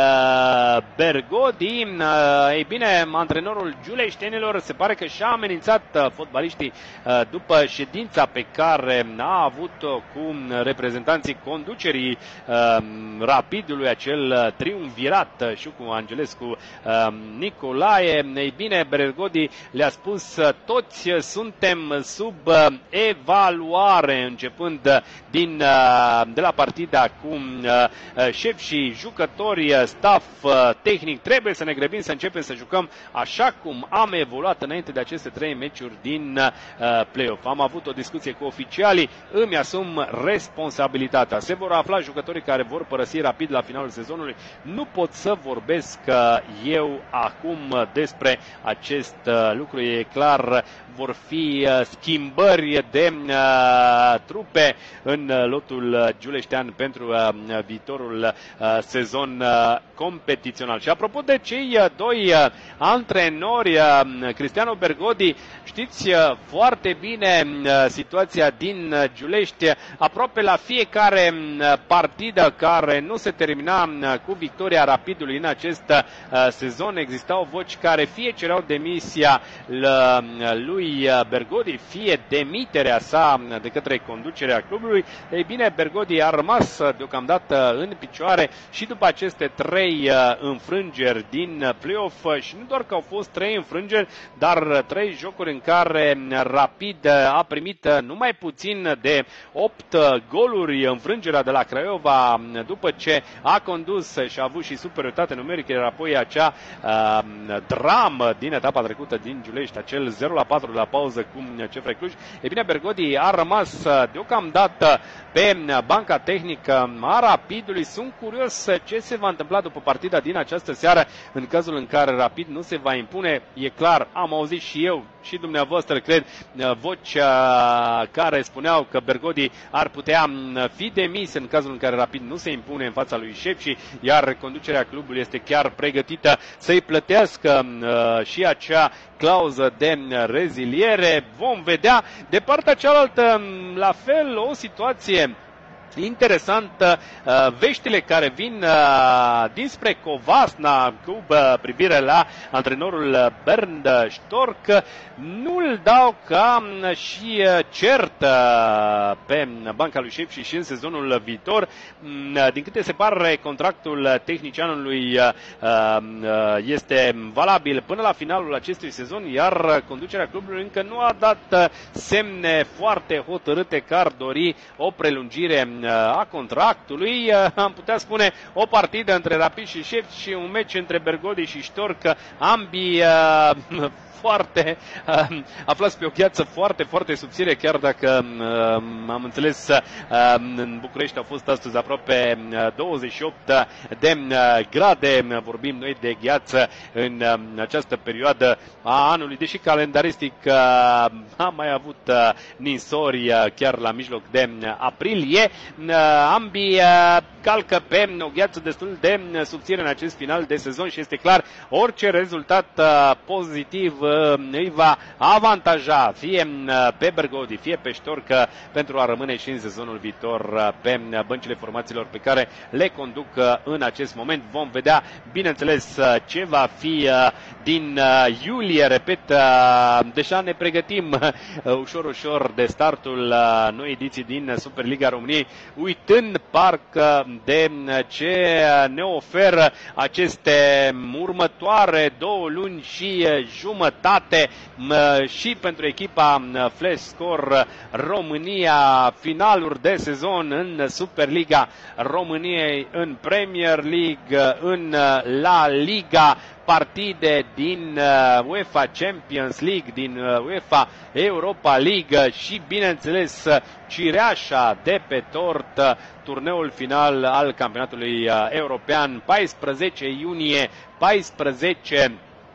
Bergodi? Ei bine, antrenorul giuleștenilor se pare că și-a amenințat fotbaliștii după ședința pe care a avut-o cu reprezentanții conducerii Rapidului, acel triumvirat și cu Angelescu, Nicolae. Ei bine, Bergodi le-a spus: toți suntem sub evaluare, începând de la partida cu șef și jucători, staff tehnic. Trebuie să ne grăbim să începem să jucăm așa cum am evoluat înainte de aceste 3 meciuri din play-off. Am avut o discuție cu oficialii, îmi asum responsabilitatea. Se vor afla jucătorii care vor părăsi Rapid la finalul sezonului. Nu pot să vorbesc eu acum despre acest lucru, e clar. Vor fi schimbări de trupe în lotul giuleștean pentru viitorul sezon competițional. Și apropo de cei doi antrenori, Cristiano Bergodi, știți foarte bine situația din Giulești. Aproape la fiecare partidă care nu se termina cu victoria Rapidului în acest sezon, existau voci care fie cereau demisia lui Bergodi, fie demiterea sa de către conducerea clubului. Ei bine, Bergodi a rămas deocamdată în picioare și după aceste 3 înfrângeri din play-off, și nu doar că au fost 3 înfrângeri, dar 3 jocuri în care Rapid a primit numai puțin de 8 goluri. Înfrângerea de la Craiova, după ce a condus și a avut și superioritate numerică, iar apoi acea dramă din etapa trecută din Giulești, acel 0-4 la pauză cu CFR Cluj. E bine, Bergodi a rămas deocamdată pe banca tehnică a Rapidului. Sunt curios ce se va întâmpla după partida din această seară în cazul în care Rapid nu se va impune. E clar, am auzit și eu și dumneavoastră, cred, voci care spuneau că Bergodi ar putea fi demis în cazul în care Rapid nu se impune în fața lui Șepși, iar conducerea clubului este chiar pregătită să-i plătească și acea clauză de reziliere. Vom vedea. De partea cealaltă, la fel, o situație interesantă, veștile care vin dinspre Covasna cu privire la antrenorul Bernd Stork nu-l dau ca și cert pe banca lui Șepși și în sezonul viitor. Din câte se pare, contractul tehnicianului este valabil până la finalul acestui sezon, iar conducerea clubului încă nu a dat semne foarte hotărâte că ar dori o prelungire a contractului. Am putea spune o partidă între Rapid și Șepși și un meci între Bergodi și Ștorc, ambii foarte aflați pe o gheață foarte, foarte subțire, chiar dacă am înțeles în București au fost astăzi aproape 28 de grade. Vorbim noi de gheață în această perioadă a anului, deși calendaristic am mai avut ninsori chiar la mijloc de aprilie. Ambii calcă pe o gheață destul de subțire în acest final de sezon și este clar, orice rezultat pozitiv îi va avantaja fie pe Bergodi, fie pe Ștorc pentru a rămâne și în sezonul viitor pe băncile formațiilor pe care le conduc în acest moment. Vom vedea, bineînțeles, ce va fi din iulie. Repet, deja ne pregătim ușor, ușor de startul noi ediții din Superliga României, uitând parcă de ce ne oferă aceste următoare 2 luni și jumătate și pentru echipa Flash Score România, finaluri de sezon în Superliga României, în Premier League, în La Liga, partide din UEFA Champions League, din UEFA Europa League și, bineînțeles, cireașa de pe tort, turneul final al campionatului european, 14 iunie, 14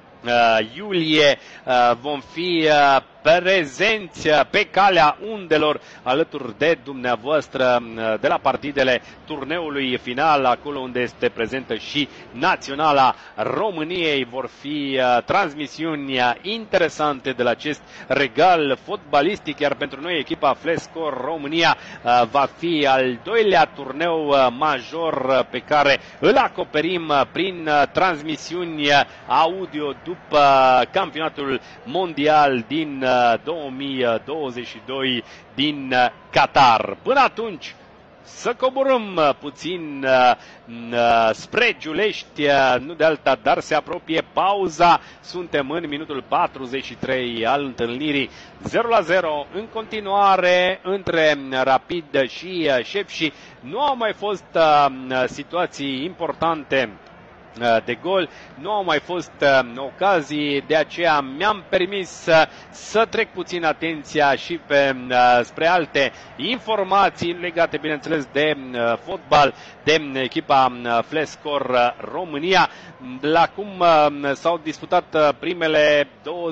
iulie, vom fi prezenți pe calea undelor alături de dumneavoastră de la partidele turneului final, acolo unde este prezentă și Naționala României. Vor fi transmisiuni interesante de la acest regal fotbalistic, iar pentru noi echipa Flash Score România va fi al 2-lea turneu major pe care îl acoperim prin transmisiuni audio după campionatul mondial din 2022 din Qatar. Până atunci, să coborâm puțin spre Giulești, nu de alta, dar se apropie pauza. Suntem în minutul 43 al întâlnirii, 0-0 în continuare între Rapid și Șepși. Nu au mai fost situații importante de gol, nu au mai fost ocazii, de aceea mi-am permis să trec puțin atenția și spre alte informații legate, bineînțeles, de fotbal, de echipa Flash Score România. La cum s-au disputat primele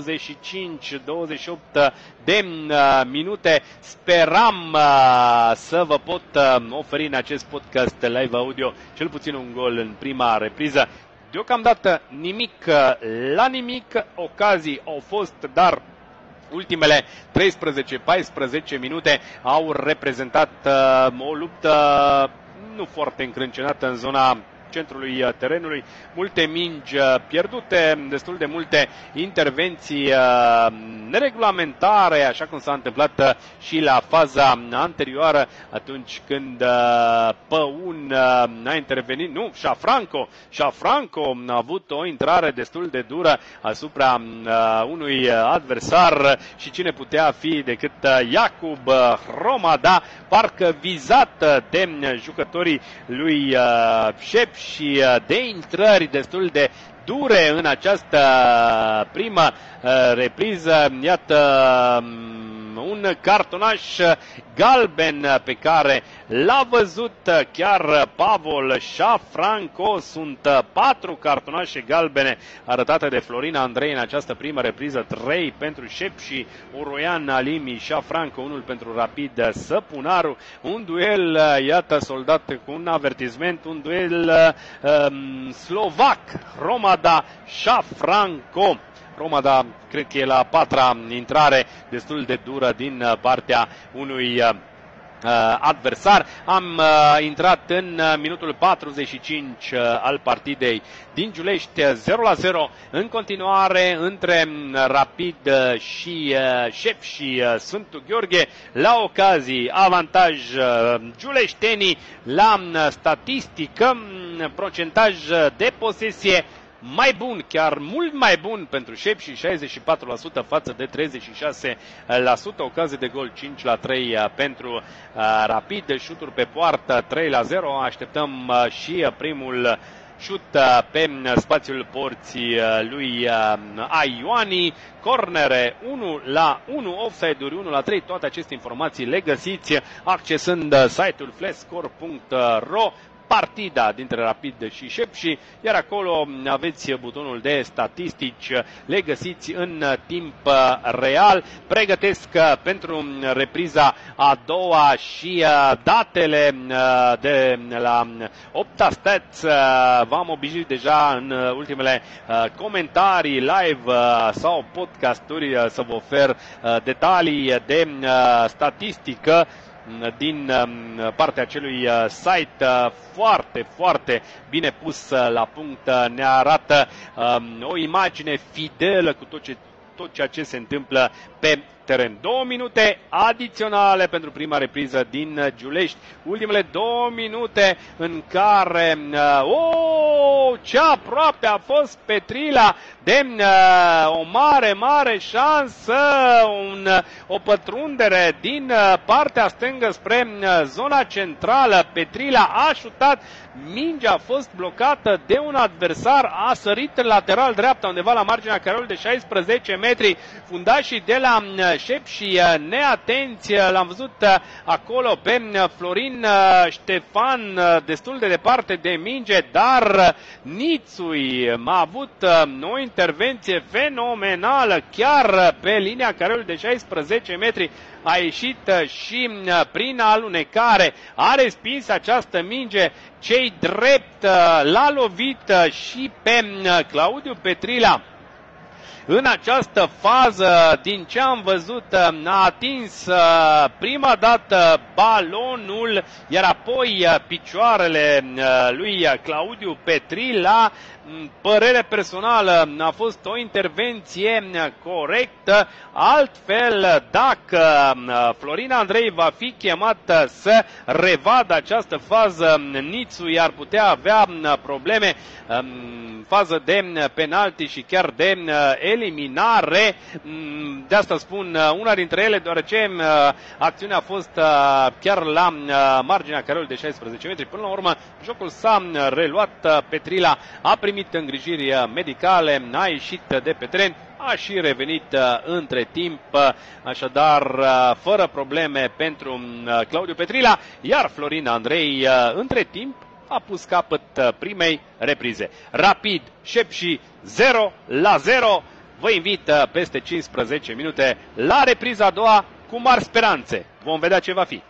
25-28 de minute, speram să vă pot oferi în acest podcast live audio cel puțin un gol în prima repriză. Deocamdată nimic la nimic, ocazii au fost, dar ultimele 13-14 minute au reprezentat o luptă nu foarte încrâncenată în zona centrului terenului, multe mingi pierdute, destul de multe intervenții neregulamentare, așa cum s-a întâmplat și la faza anterioară, atunci când Păun a intervenit, nu, Șafranco a avut o intrare destul de dură asupra unui adversar și cine putea fi decât Iacob Hromada, parcă vizat de jucătorii lui Șep și de intrări destul de dure în această primă repriză. Iată un cartonaș galben pe care l-a văzut chiar Pavol Șafranco. Sunt 4 cartonașe galbene arătate de Florin Andrei în această primă repriză, 3 pentru Șepși, Oroian Alimi, Șafranco, 1 pentru Rapid Săpunaru. Un duel, iată, soldat cu un avertisment, un duel slovac, Hromada Șafranco. Hromada, cred că e la 4-a intrare destul de dură din partea unui adversar. Am intrat în minutul 45 al partidei din Giulești, 0-0 în continuare între Rapid și Șepși Sfântul Gheorghe. La ocazii, avantaj giuleștenii, la statistică, procentaj de posesie mai bun, chiar mult mai bun pentru Șepși, 64% față de 36%, ocazie de gol 5-3 pentru Rapid, șuturi pe poartă 3-0, așteptăm și primul șut pe spațiul porții lui Aioani, cornere 1-1, offside-uri 1-3, toate aceste informații le găsiți accesând site-ul flashscore.ro, partida dintre Rapid și Șepși, iar acolo aveți butonul de statistici, le găsiți în timp real. Pregătesc pentru repriza a doua și datele de la Opta Stats. V-am obișnuit deja în ultimele comentarii live sau podcasturi să vă ofer detalii de statistică din partea acelui site foarte, foarte bine pus la punct. Ne arată o imagine fidelă cu tot ceea ce se întâmplă pe teren. 2 minute adiționale pentru prima repriză din Giulești. Ultimele 2 minute în care ce aproape a fost Petrila de o mare, mare șansă, o pătrundere din partea stângă spre zona centrală. Petrila a șutat, mingea a fost blocată de un adversar, a sărit în lateral dreapta undeva la marginea careului de 16 metri. Fundașii de la Șepși neatenți, l-am văzut acolo pe Florin Ștefan destul de departe de minge, dar Nițui a avut o intervenție fenomenală chiar pe linia careului de 16 metri. A ieșit și prin alunecare, a respins această minge cei drept, l-a lovit și pe Claudiu Petrila. În această fază, din ce am văzut, a atins prima dată balonul, iar apoi picioarele lui Claudiu Petrila. Părere personală, a fost o intervenție corectă, altfel dacă Florin Andrei va fi chemat să revadă această fază, Nițu ar putea avea probleme, fază de penalti și chiar de eliminare. De asta spun una dintre ele, deoarece acțiunea a fost chiar la marginea careului de 16 metri. Până la urmă, jocul s-a reluat, Petrila a primit îngrijiri medicale, a ieșit de pe teren, a și revenit între timp, așadar fără probleme pentru Claudiu Petrila, iar Florin Andrei între timp a pus capăt primei reprize. Rapid Șepși 0-0. Vă invit peste 15 minute la repriza a doua cu mari speranțe. Vom vedea ce va fi.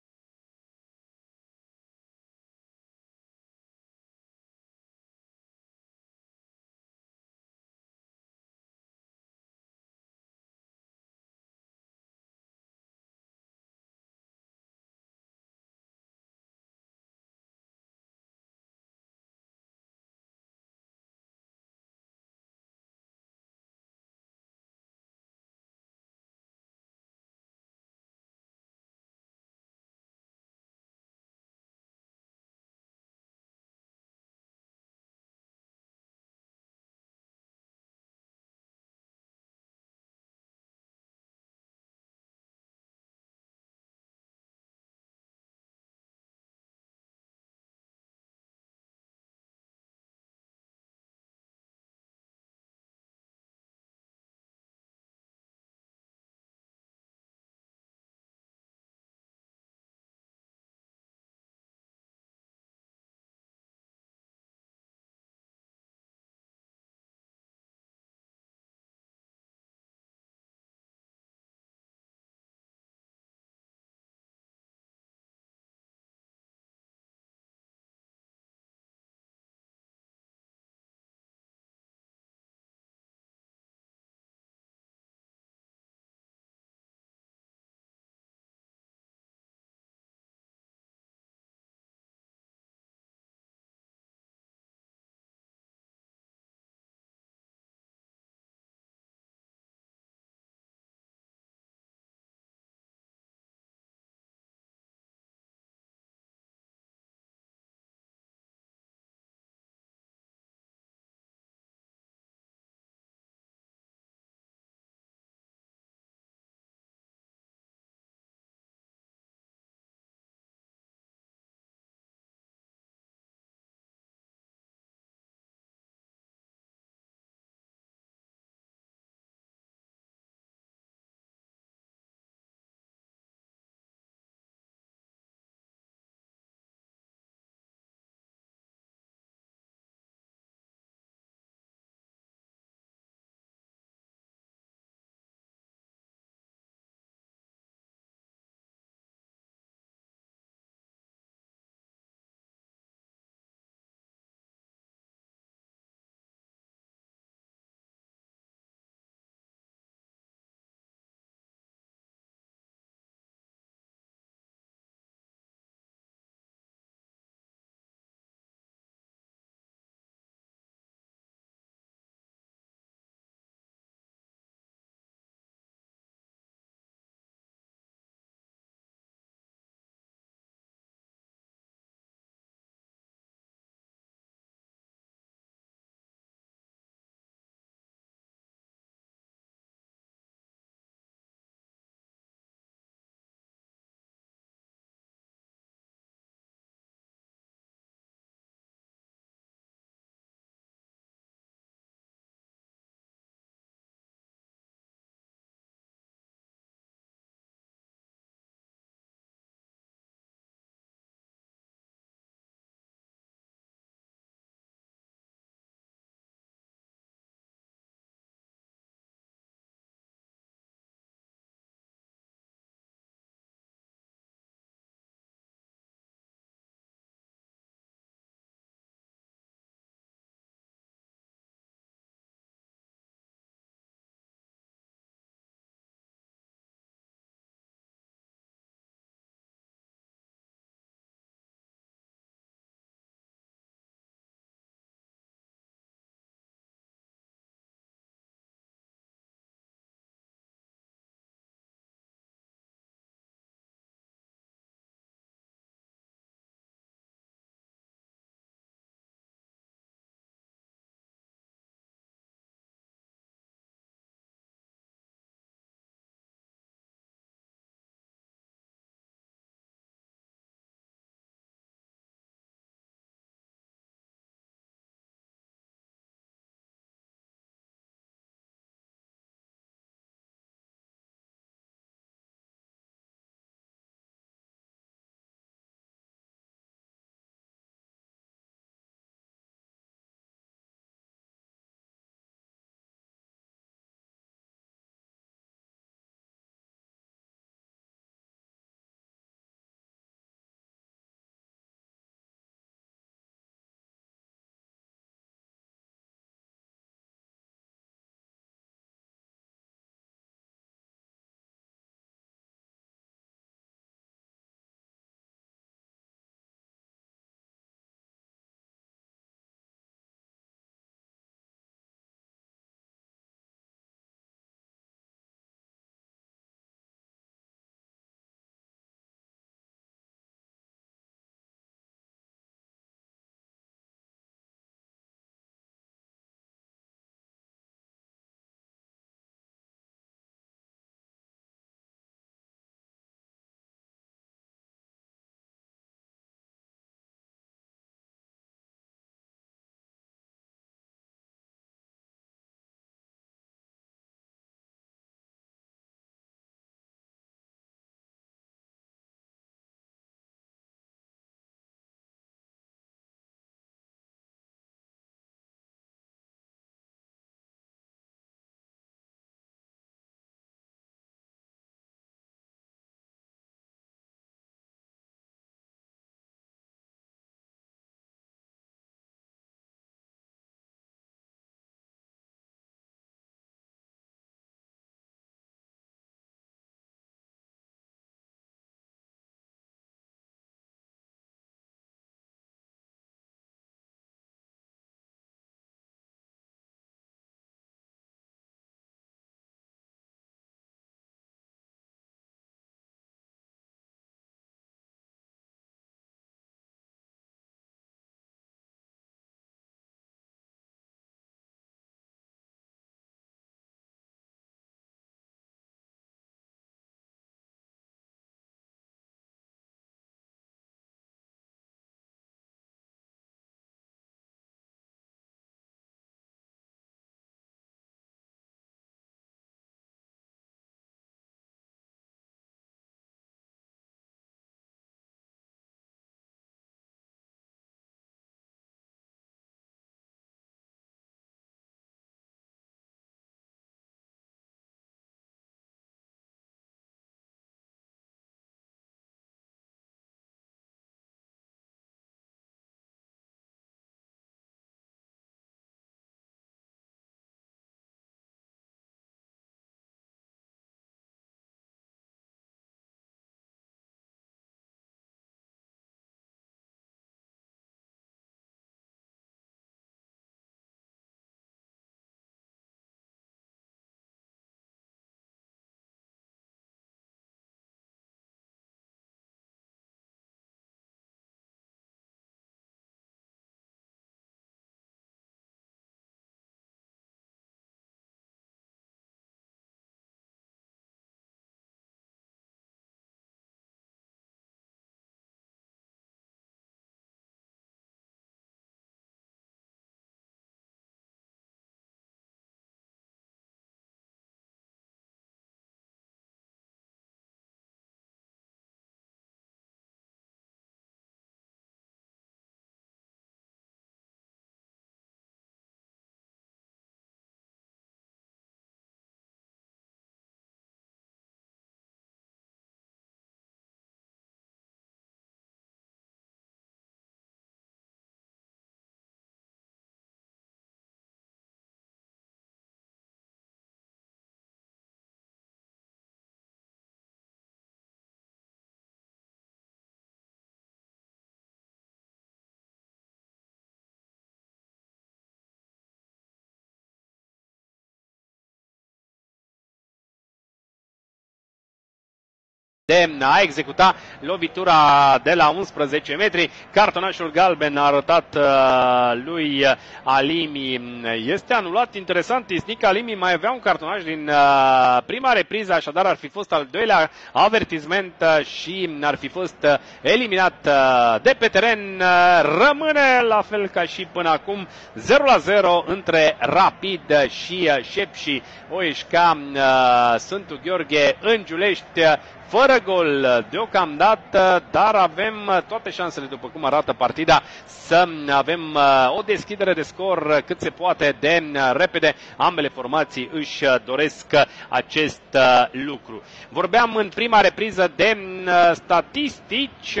de a executa lovitura de la 11 metri. Cartonașul galben a arătat lui Alimi. Este anulat. Interesant, Isnic Alimi mai avea un cartonaș din prima repriză, așadar ar fi fost al doilea avertisment și ar fi fost eliminat de pe teren. Rămâne la fel ca și până acum 0-0 între Rapid și Șepși Oișca. Sfântul Gheorghe în Giulești fără gol deocamdată, dar avem toate șansele, după cum arată partida, să avem o deschidere de scor cât se poate de repede. Ambele formații își doresc acest lucru. Vorbeam în prima repriză de statistici,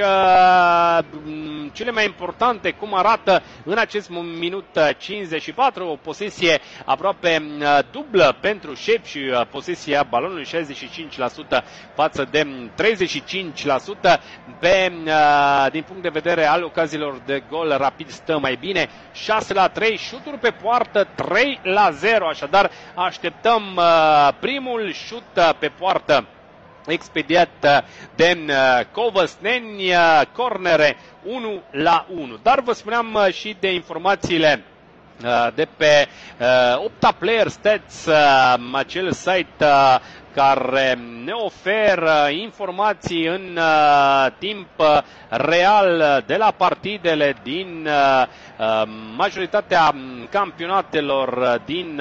cele mai importante, cum arată în acest minut 54, o posesie aproape dublă pentru Șepși, posesia balonului 65% față de 35%. Din punct de vedere al ocaziilor de gol, Rapid stă mai bine, 6-3, șuturi pe poartă 3-0, așadar așteptăm primul șut pe poartă expediat de Covăsneni, cornere 1-1. Dar vă spuneam și de informațiile de pe Opta Player Stats, acel site care ne oferă informații în timp real de la partidele din majoritatea campionatelor din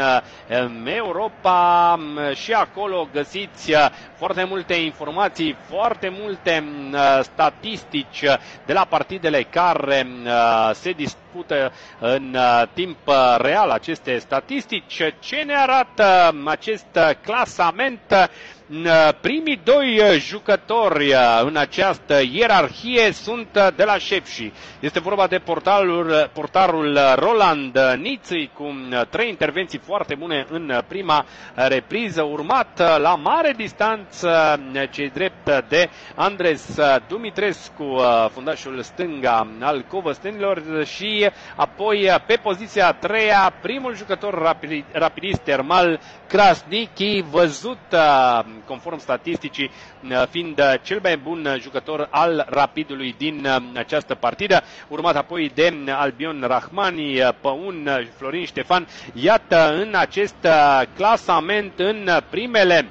Europa, și acolo găsiți foarte multe informații, foarte multe statistici de la partidele care se dispută în timp real. Aceste statistici, ce ne arată acest clasament? Primii doi jucători în această ierarhie sunt de la Șepși. Este vorba de portarul Roland Nițui, cu 3 intervenții foarte bune în prima repriză, urmat la mare distanță, cei drept, de Andres Dumitrescu, fundașul stânga al Covăstenilor, și apoi pe poziția a treia primul jucător rapidist, Ermal Krasniqi, văzut conform statisticii fiind cel mai bun jucător al Rapidului din această partidă, urmat apoi de Albion Rahmani, Păun, Florin Ștefan. Iată, în acest clasament, în primele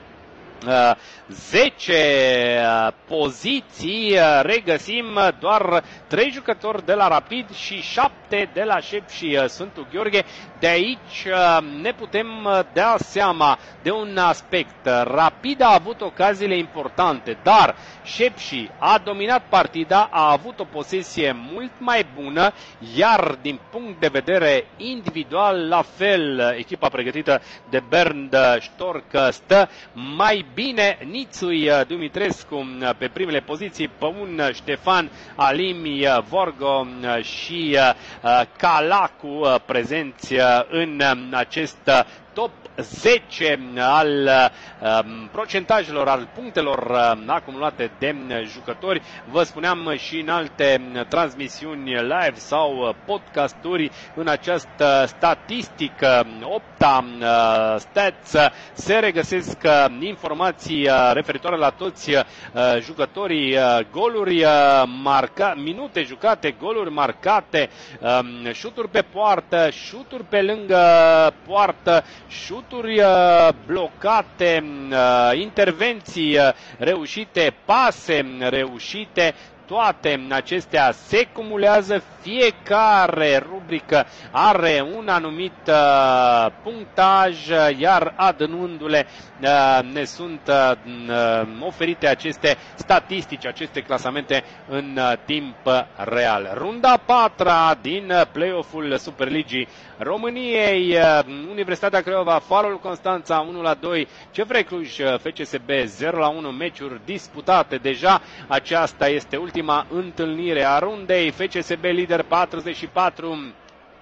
10 poziții regăsim doar 3 jucători de la Rapid și 7 de la Șepși Sfântul Gheorghe. De aici ne putem da seama de un aspect. Rapid a avut ocaziile importante, dar Șepși a dominat partida, a avut o posesie mult mai bună, iar din punct de vedere individual, la fel, echipa pregătită de Bernd Stork stă mai bine. Nițui, Dumitrescu pe primele poziții, Păun, Ștefan, Alimi, Vorgo și Calacu prezenți în acest top 10 al procentajelor, al punctelor acumulate de jucători. Vă spuneam și în alte transmisiuni live sau podcasturi, în această statistică Opta Stats se regăsesc informații referitoare la toți jucătorii, goluri minute jucate, goluri marcate, șuturi pe poartă, șuturi pe lângă poartă, șuturi blocate, intervenții reușite, pase reușite. Toate acestea se cumulează, fiecare rubrică are un anumit punctaj, iar adunându-le ne sunt oferite aceste statistici, aceste clasamente în timp real. Runda 4 din play-off-ul Superligii României, Universitatea Craiova, Farul Constanța 1-2, CFR Cluj, FCSB 0-1, meciuri disputate deja. Aceasta este ultima întâlnire a rundei. FCSB lider 44,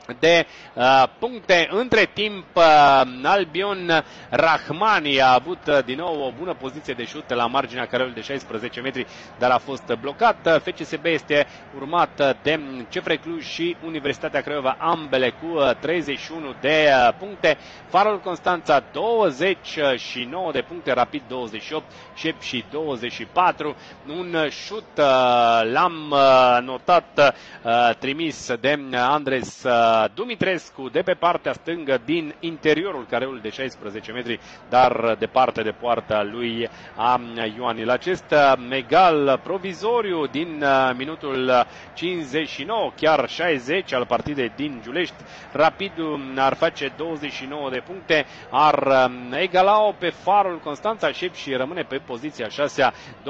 de puncte. Între timp, Albion Rahmani a avut din nou o bună poziție de șut la marginea careului de 16 metri, dar a fost blocat. FCSB este urmat de CFR Cluj și Universitatea Craiova, ambele cu 31 de puncte. Farul Constanța 29 de puncte, Rapid 28, Șepși 24. Un șut l-am notat trimis de Andres Dumitrescu de pe partea stângă din interiorul careului de 16 metri, dar departe de poarta lui Ioanil. Acest egal provizoriu din minutul 59, chiar 60 al partidei din Giulești. Rapidul ar face 29 de puncte, ar egala-o pe Farul Constanța. Șepși rămâne pe poziția 6-a,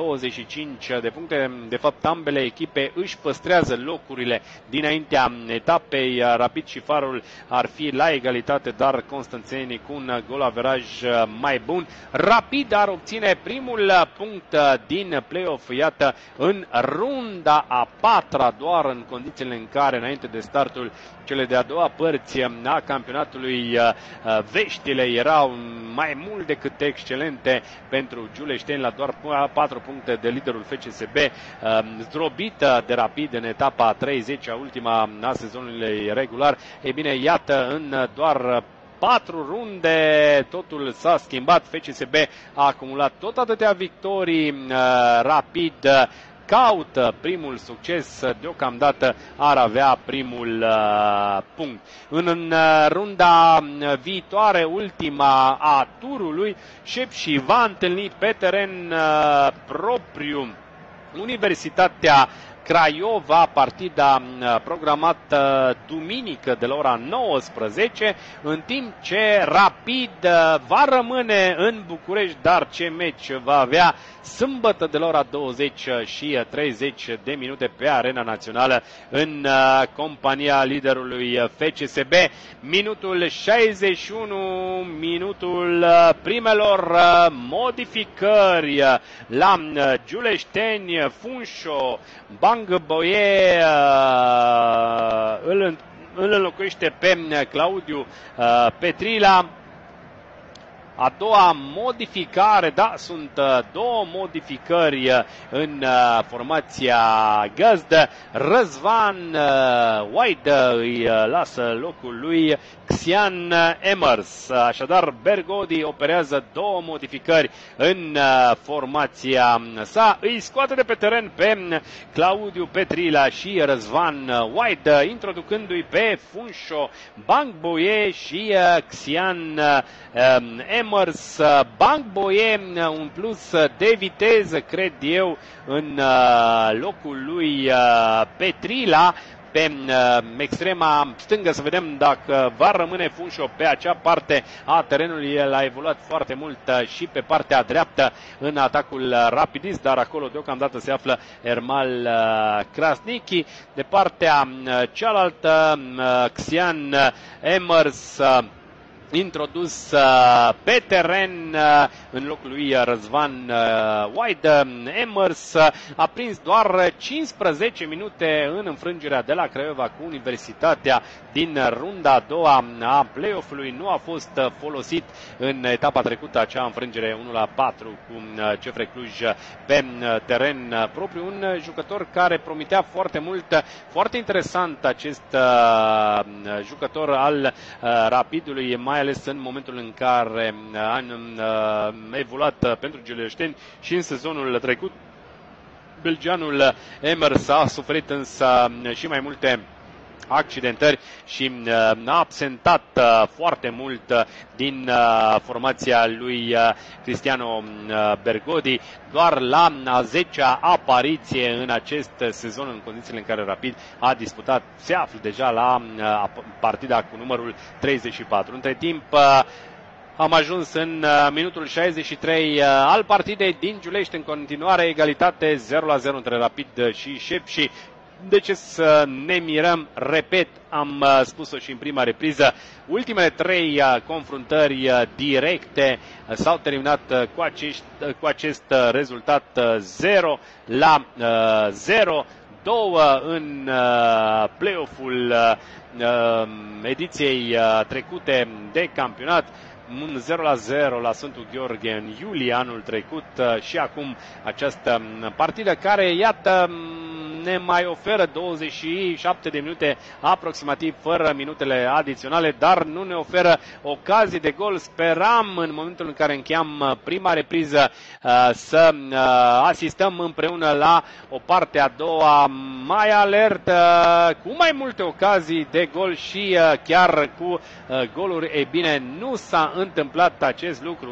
25 de puncte. De fapt, ambele echipe își păstrează locurile dinaintea etapei. Rapid și Farul ar fi la egalitate, dar constanțenii cu un golaveraj mai bun. Rapid ar obține primul punct din play-off, iată, în runda a patra, doar în condițiile în care, înainte de startul cele de-a doua părți a campionatului, veștile erau mai mult decât excelente pentru giuleșteni, la doar 4 puncte de liderul FCSB, zdrobită de Rapid în etapa 30-a, ultima a sezonului regular. Ei bine, iată, în doar 4 runde totul s-a schimbat. FCSB a acumulat tot atâtea victorii, Rapid caută primul succes, deocamdată ar avea primul punct. În runda viitoare, ultima a turului, Șepși va întâlni pe teren propriu Universitatea Craiova, partida programată duminică de la ora 19, în timp ce Rapid va rămâne în București, dar ce meci va avea sâmbătă de la ora 20 și 30 de minute pe Arena Națională în compania liderului FCSB. Minutul 61, minutul primelor modificări la giuleșteni. Funșo Bangboie îl înlocuiește pe Claudiu Petrila. A doua modificare, da, sunt două modificări în formația gazdă. Răzvan White îi lasă locul lui Xian Emers. Așadar, Bergodi operează două modificări în formația sa. Îi scoate de pe teren pe Claudiu Petrila și Răzvan White, introducându-i pe Funșo Bangboie și Xian Emers. Bangboie un plus de viteză, cred eu, în locul lui Petrila. Pe extrema stângă, să vedem dacă va rămâne Funșo pe acea parte a terenului. El a evoluat foarte mult și pe partea dreaptă în atacul rapidist, dar acolo deocamdată se află Ermal Krasniqi. De partea cealaltă, Xian Emers introdus pe teren în locul lui Răzvan White. Emers a prins doar 15 minute în înfrângerea de la Craiova cu Universitatea din runda a doua a play-off-ului. Nu a fost folosit în etapa trecută, acea înfrângere 1-4 cu CFR Cluj pe teren propriu. Un jucător care promitea foarte mult, foarte interesant acest jucător al Rapidului, mai ales în momentul în care a evoluat pentru giuleșteni și în sezonul trecut. Belgianul Emers a suferit însă și mai multe accidentări și a absentat foarte mult din formația lui Cristiano Bergodi. Doar la a 10-a apariție în acest sezon, în condițiile în care Rapid a disputat, se află deja la partida cu numărul 34. Între timp, am ajuns în minutul 63 al partidei din Giulești, în continuare egalitate 0-0 între Rapid și Șepși. De ce să ne mirăm? Repet, am spus-o și în prima repriză, ultimele 3 confruntări directe s-au terminat cu acest rezultat 0-0. două în play-off-ul ediției trecute de campionat. Un 0-0 la Sfântul Gheorghe în iulie anul trecut și acum această partidă care, iată, ne mai oferă 27 de minute aproximativ fără minutele adiționale, dar nu ne oferă ocazii de gol. Speram în momentul în care încheiam prima repriză să asistăm împreună la o parte a doua mai alertă, cu mai multe ocazii de gol și chiar cu goluri. Ei bine, nu s-a întâmplat acest lucru.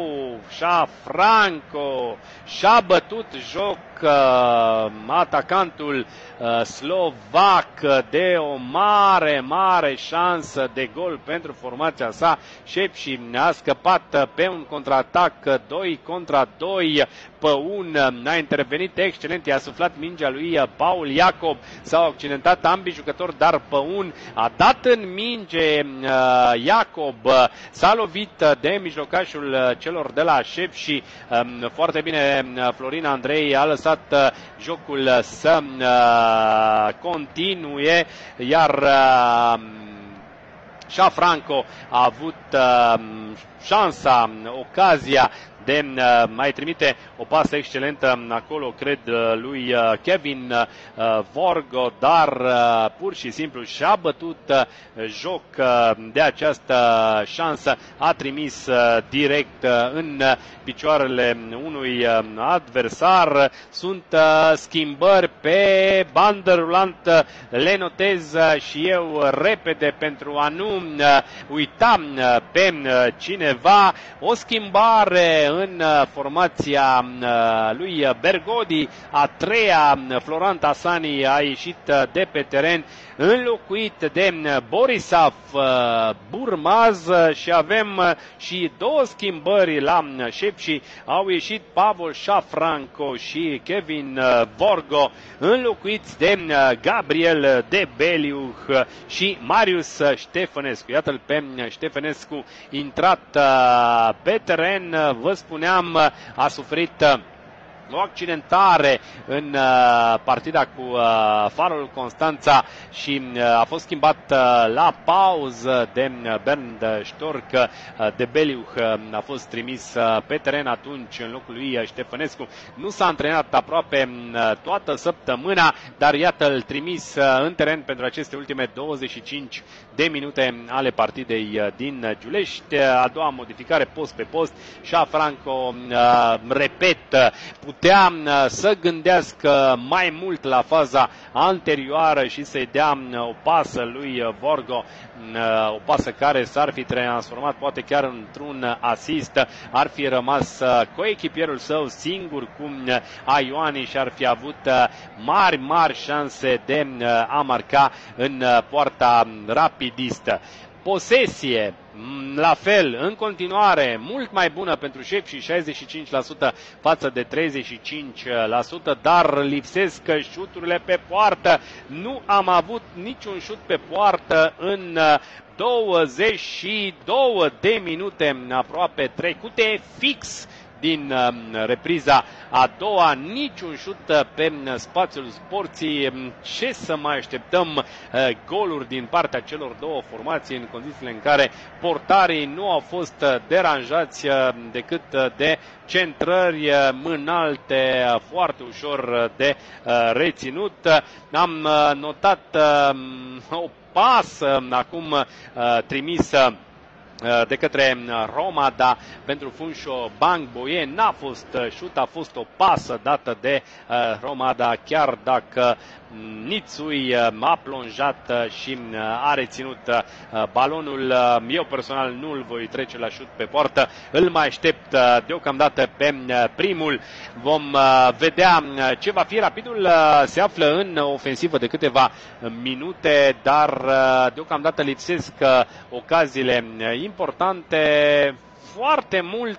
Șafranco și-a bătut joc atacantul slovac de o mare șansă de gol pentru formația sa. Șepși a scăpat pe un contraatac 2 contra 2 pe 1, a intervenit excelent, i-a suflat mingea lui Paul Iacob, s-au accidentat ambii jucători, dar pe 1 a dat în minge Iacob, s-a lovit de mijlocașul celor de la Șepși. Foarte bine Florin Andrei a lăsat jocul să continue, iar Șafranco a avut șansa, ocazia de mai trimite o pasă excelentă acolo, cred, lui Kevin Vorgo, dar pur și simplu și-a bătut joc de această șansă, a trimis direct în picioarele unui adversar. Sunt schimbări pe bandă rulantă, le notez și eu repede pentru a nu uita pe cineva. O schimbare în formația lui Bergodi, a treia, Florent Tasani a ieșit de pe teren, înlocuit de Borisav Burmaz, și avem și două schimbări la Șepși. Au ieșit Pavel Șafranco și Kevin Vorgo, înlocuiți de Gabriel Debeliuh și Marius Ștefănescu. Iată-l pe Ștefănescu intrat pe teren. Vă spuneam, a suferit o accidentare în partida cu Farul Constanța și a fost schimbat la pauză de Bernd Stork. Debeliuh a fost trimis pe teren atunci în locul lui Ștefănescu. Nu s-a antrenat aproape toată săptămâna, dar iată, îl trimis în teren pentru aceste ultime 25 de minute ale partidei din Giulești. A doua modificare post pe post. Șafranco, repet, putea să gândească mai mult la faza anterioară și să-i dea o pasă lui Vorgo, o pasă care s-ar fi transformat poate chiar într-un asist. Ar fi rămas coechipierul său singur cu Ioani și ar fi avut mari șanse de a marca în poarta rapidistă. Posesie, la fel, în continuare, mult mai bună pentru Șepși, 65% față de 35%, dar lipsesc șuturile pe poartă. Nu am avut niciun șut pe poartă în 22 de minute aproape trecute fix din repriza a doua, niciun șut pe spațiul porții. Ce să mai așteptăm? Goluri din partea celor două formații în condițiile în care portarii nu au fost deranjați decât de centrări înalte foarte ușor de reținut. Am notat o pasă acum trimisă de către Romada pentru Funșo Bangboie. N-a fost șut, a fost o pasă dată de Romada, chiar dacă Nițui a plonjat și a reținut balonul. Eu personal nu îl voi trece la șut pe poartă, îl mai aștept deocamdată pe primul. Vom vedea ce va fi. Rapidul se află în ofensivă de câteva minute, dar deocamdată lipsesc ocaziile importante. Foarte mult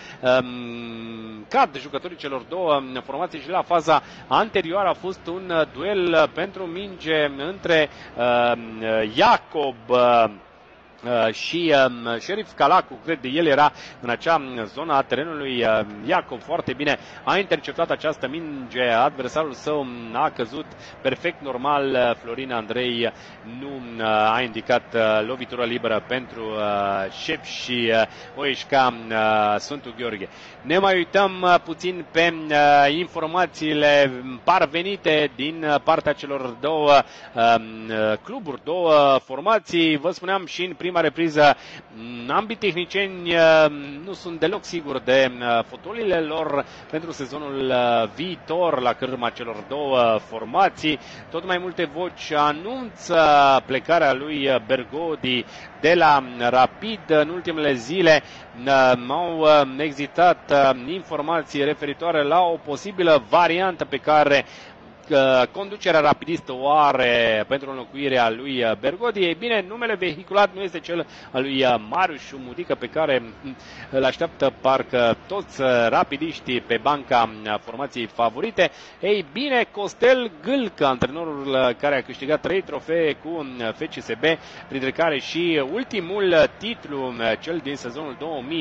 cad jucătorii celor două formații și la faza anterioară a fost un duel pentru minge între Iacob și Sheriff Calacu, cred el era în acea zonă a terenului. Iacov foarte bine a interceptat această minge, adversarul său a căzut perfect normal. Florin Andrei nu a indicat lovitură liberă pentru Șep și OSK Sfântul Gheorghe. Ne mai uităm puțin pe informațiile parvenite din partea celor două cluburi, două formații. Vă spuneam și în prima repriză, ambii tehnicieni nu sunt deloc siguri de fotolile lor pentru sezonul viitor la cârma celor două formații. Tot mai multe voci anunță plecarea lui Bergodi de la Rapid. În ultimele zile au existat informații referitoare la o posibilă variantă pe care conducerea rapidistă o are pentru înlocuirea lui Bergodi. Ei bine, numele vehiculat nu este cel al lui Marius Mudică, pe care îl așteaptă parcă toți rapidiștii pe banca formației favorite. Ei bine, Costel Gâlcă, antrenorul care a câștigat 3 trofee cu FCSB, printre care și ultimul titlu, cel din sezonul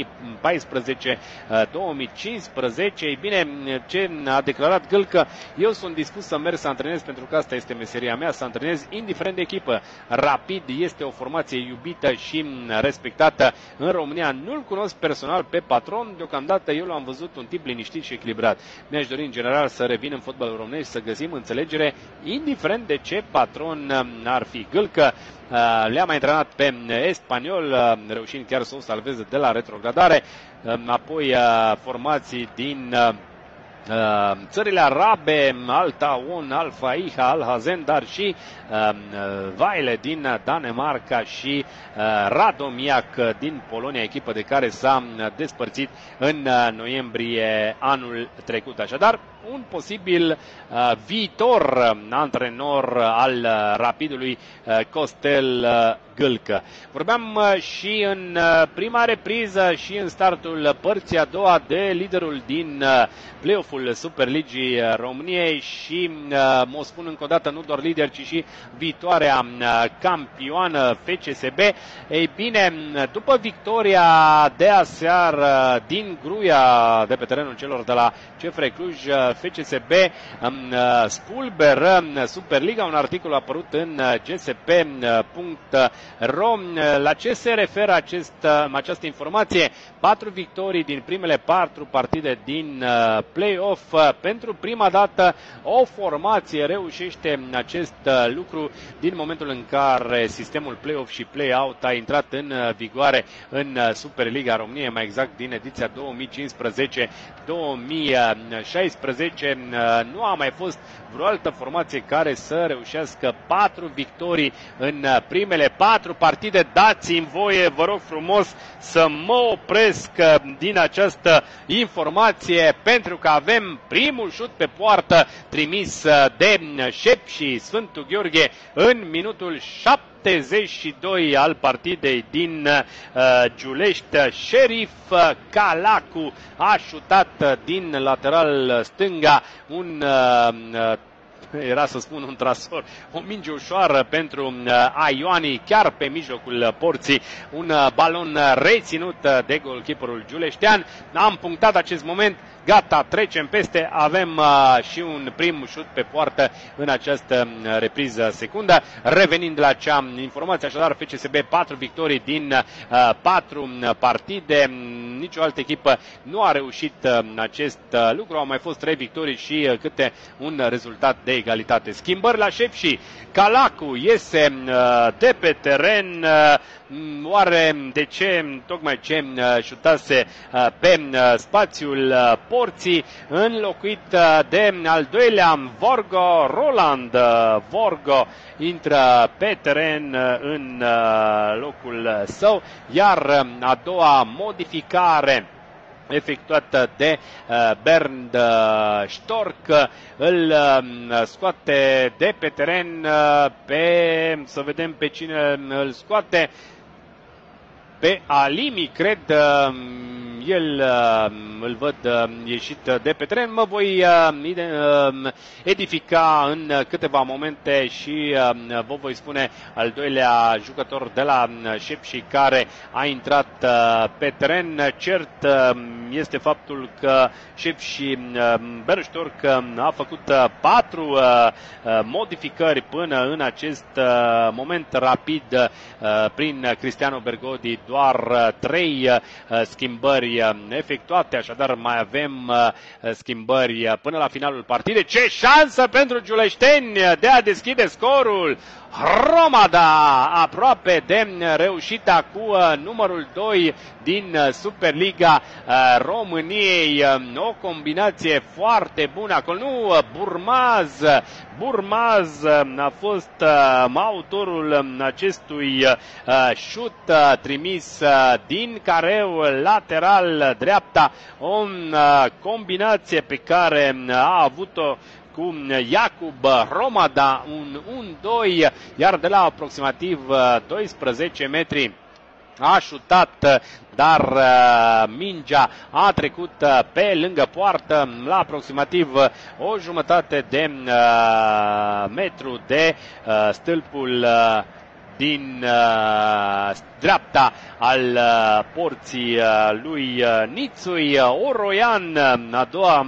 2014-2015. Ei bine, ce a declarat Gâlcă: eu sunt dispus să merg să antrenez pentru că asta este meseria mea, să antrenez indiferent de echipă. Rapid este o formație iubită și respectată în România. Nu-l cunosc personal pe patron, deocamdată eu l-am văzut un tip liniștit și echilibrat. Mi-aș dori în general să revin în fotbalul românesc, să găsim înțelegere indiferent de ce patron ar fi. Gâlcă le-a mai antrenat pe Espanyol, reușind chiar să o salveze de la retrogradare. Apoi formații din țările arabe, Al Taun, Al Faiha, Al Hazen, dar și Vaile din Danemarca și Radomiac din Polonia, echipă de care s-a despărțit în noiembrie anul trecut. Așadar, un posibil viitor antrenor al Rapidului, Costel Gâlcă. Vorbeam și în prima repriză și în startul părții a doua de liderul din play-off-ul Superligii României și mă spun încă o dată, nu doar lider, ci și viitoarea campioană FCSB. Ei bine, după victoria de aseară din Gruia, de pe terenul celor de la CFR Cluj, FCSB spulberă Superliga, un articol apărut în gsp.ro. La ce se referă această informație? 4 victorii din primele 4 partide din play-off. Pentru prima dată o formație reușește acest lucru din momentul în care sistemul play-off și play-out a intrat în vigoare în Superliga României, mai exact din ediția 2015-2016. Nu a mai fost vreo altă formație care să reușească 4 victorii în primele 4 partide. Dați-mi voie, vă rog frumos, să mă opresc din această informație, pentru că avem primul șut pe poartă trimis de Șep și Sfântul Gheorghe în minutul 72 al partidei din Giulești. Sheriff Calacu a șutat din lateral stânga era să spun un trasor, o minge ușoară pentru Aioani, chiar pe mijlocul porții, un balon reținut de golkeeperul giuleștean. Am punctat acest moment, gata, trecem peste, avem și un prim șut pe poartă în această repriză secundă. Revenind la acea informație, așadar FCSB 4 victorii din 4 partide, nicio altă echipă nu a reușit acest lucru, au mai fost 3 victorii și câte un rezultat de egalitate. Schimbări la Șep și Calacu iese de pe teren. Oare de ce? Tocmai ce șutase pe spațiul porții, înlocuit de al doilea Vorgo. Roland Vorgo intră pe teren în locul său, iar a doua modificare efectuată de Bernd Stork îl scoate de pe teren să vedem pe cine îl scoate, pe Alimi, cred. El îl văd ieșit de pe teren. Mă voi edifica în câteva momente și vă voi spune al doilea jucător de la Șepși care a intrat pe teren. Cert este faptul că Șepși Beruștorc a făcut 4 modificări până în acest moment. Rapid prin Cristiano Bergodi doar 3 schimbări efectuate, așadar mai avem schimbări până la finalul partidei. Ce șansă pentru giuleșteni de a deschide scorul! Romada aproape de reușita cu numărul 2 din Superliga României. O combinație foarte bună acolo. Nu, Burmaz a fost autorul acestui șut trimis din careu lateral dreapta. O combinație pe care a avut-o cu Jakub Romada, un 1-2, iar de la aproximativ 12 metri a șutat, dar mingea a trecut pe lângă poartă la aproximativ o jumătate de metru de stâlpul din dreapta al porții lui Nițui. Oroian, a doua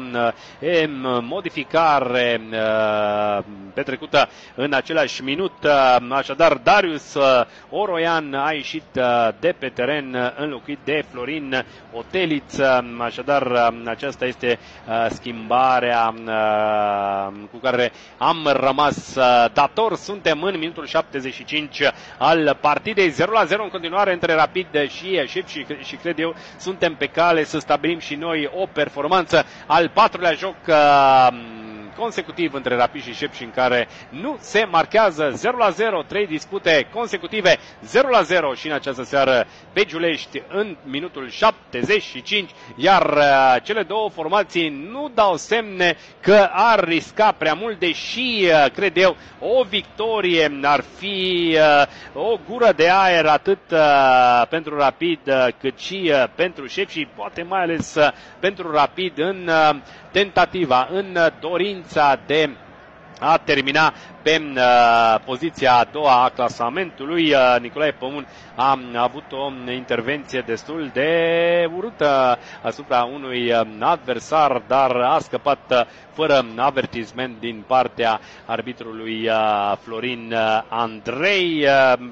modificare petrecută în același minut. Așadar, Darius Oroian a ieșit de pe teren înlocuit de Florin Oteliț. Așadar, aceasta este schimbarea cu care am rămas dator. Suntem în minutul 75 al partidei, 0-0 în continuare între Rapid și Șepși și cred eu suntem pe cale să stabilim și noi o performanță. Al 4-lea joc consecutiv între Rapid și Șepși în care nu se marchează. 0-0, 3 dispute consecutive, 0-0 și în această seară pe Giulești în minutul 75, iar cele două formații nu dau semne că ar risca prea mult, deși cred eu o victorie ar fi o gură de aer atât pentru Rapid cât și pentru Șepși, poate mai ales pentru Rapid în tentativa, în dorința de a termina pe poziția a doua a clasamentului. Nicolae Păun a avut o intervenție destul de urâtă asupra unui adversar, dar a scăpat fără avertisment din partea arbitrului Florin Andrei.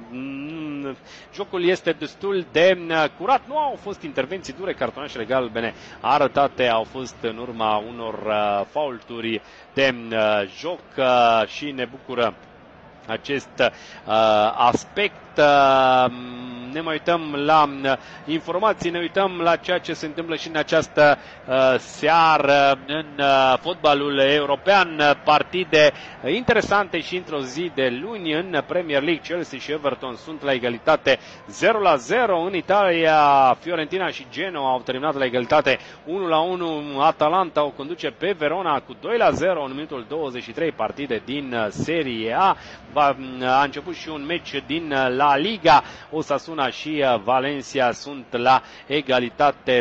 Jocul este destul de curat, nu au fost intervenții dure, cartonașele galbene arătate au fost în urma unor faulturi de joc și ne bucură acest aspect. Ne mai uităm la informații, ne uităm la ceea ce se întâmplă și în această seară în fotbalul european. Partide interesante și într-o zi de luni în Premier League. Chelsea și Everton sunt la egalitate 0-0. În Italia, Fiorentina și Genoa au terminat la egalitate 1-1. Atalanta o conduce pe Verona cu 2-0 în minutul 23, partide din Serie A. A început și un meci din La Liga. Osasuna și Valencia sunt la egalitate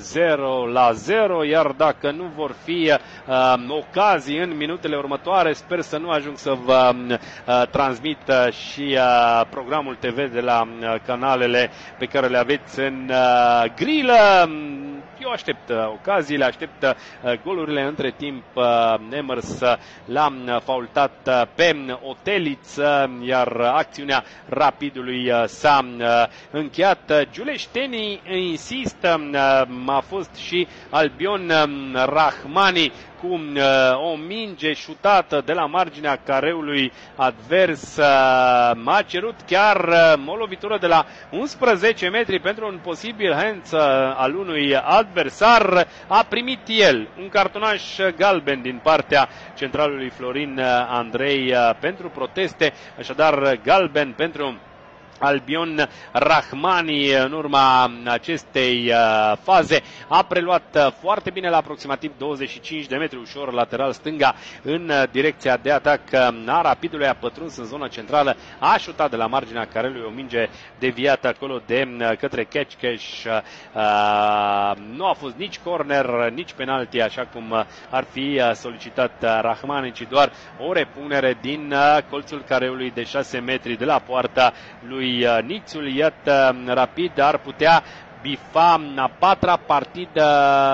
0-0, iar dacă nu vor fi ocazii în minutele următoare, sper să nu ajung să vă transmit și programul TV de la canalele pe care le aveți în grilă. Eu aștept ocaziile, aștept golurile. Între timp, Nemers l-a faultat pe Oteliț, iar acțiunea Rapidului s-a încheiat. Giuleștenii insistă, a fost și Albion Rahmani cu o minge șutată de la marginea careului advers. A cerut chiar o lovitură de la 11 metri pentru un posibil hands al unui adversar. A primit el un cartonaș galben din partea centralului Florin Andrei pentru proteste, așadar galben pentru Albion Rahmani în urma acestei faze a preluat foarte bine la aproximativ 25 de metri, ușor lateral stânga în direcția de atac a Rapidului, a pătruns în zona centrală, a șutat de la marginea carelui o minge deviată acolo de către Kechesh. Nu a fost nici corner, nici penalti, așa cum ar fi solicitat Rahmani, ci doar o repunere din colțul careului de 6 metri de la poarta lui Nițul. Iată, Rapid ar putea bifa a patra partidă,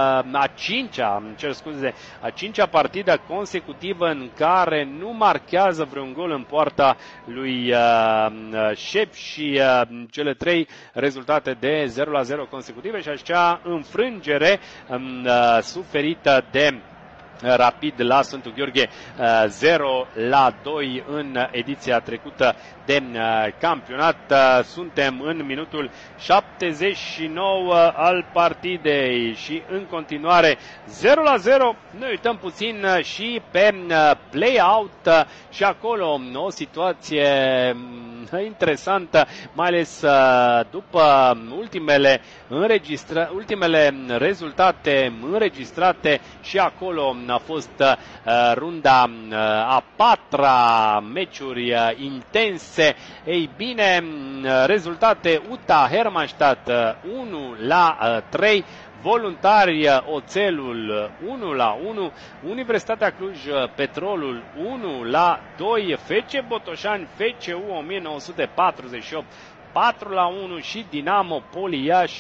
a cincea partidă consecutivă în care nu marchează vreun gol în poarta lui Șep și cele 3 rezultate de 0-0 consecutive și acea înfrângere suferită de Rapid la Sfântul Gheorghe 0-2 în ediția trecută de campionat. Suntem în minutul 79 al partidei și în continuare 0-0. Ne uităm puțin și pe play-out și acolo o situație interesantă, mai ales după ultimele rezultate înregistrate și acolo a fost runda a 4-a, meciuri intense. Ei bine, rezultate: UTA Hermannstadt 1-3, Voluntari Oțelul 1-1, Universitatea Cluj Petrolul 1-2, FC Botoșani FCU 1948 4-1 și Dinamo Poliaș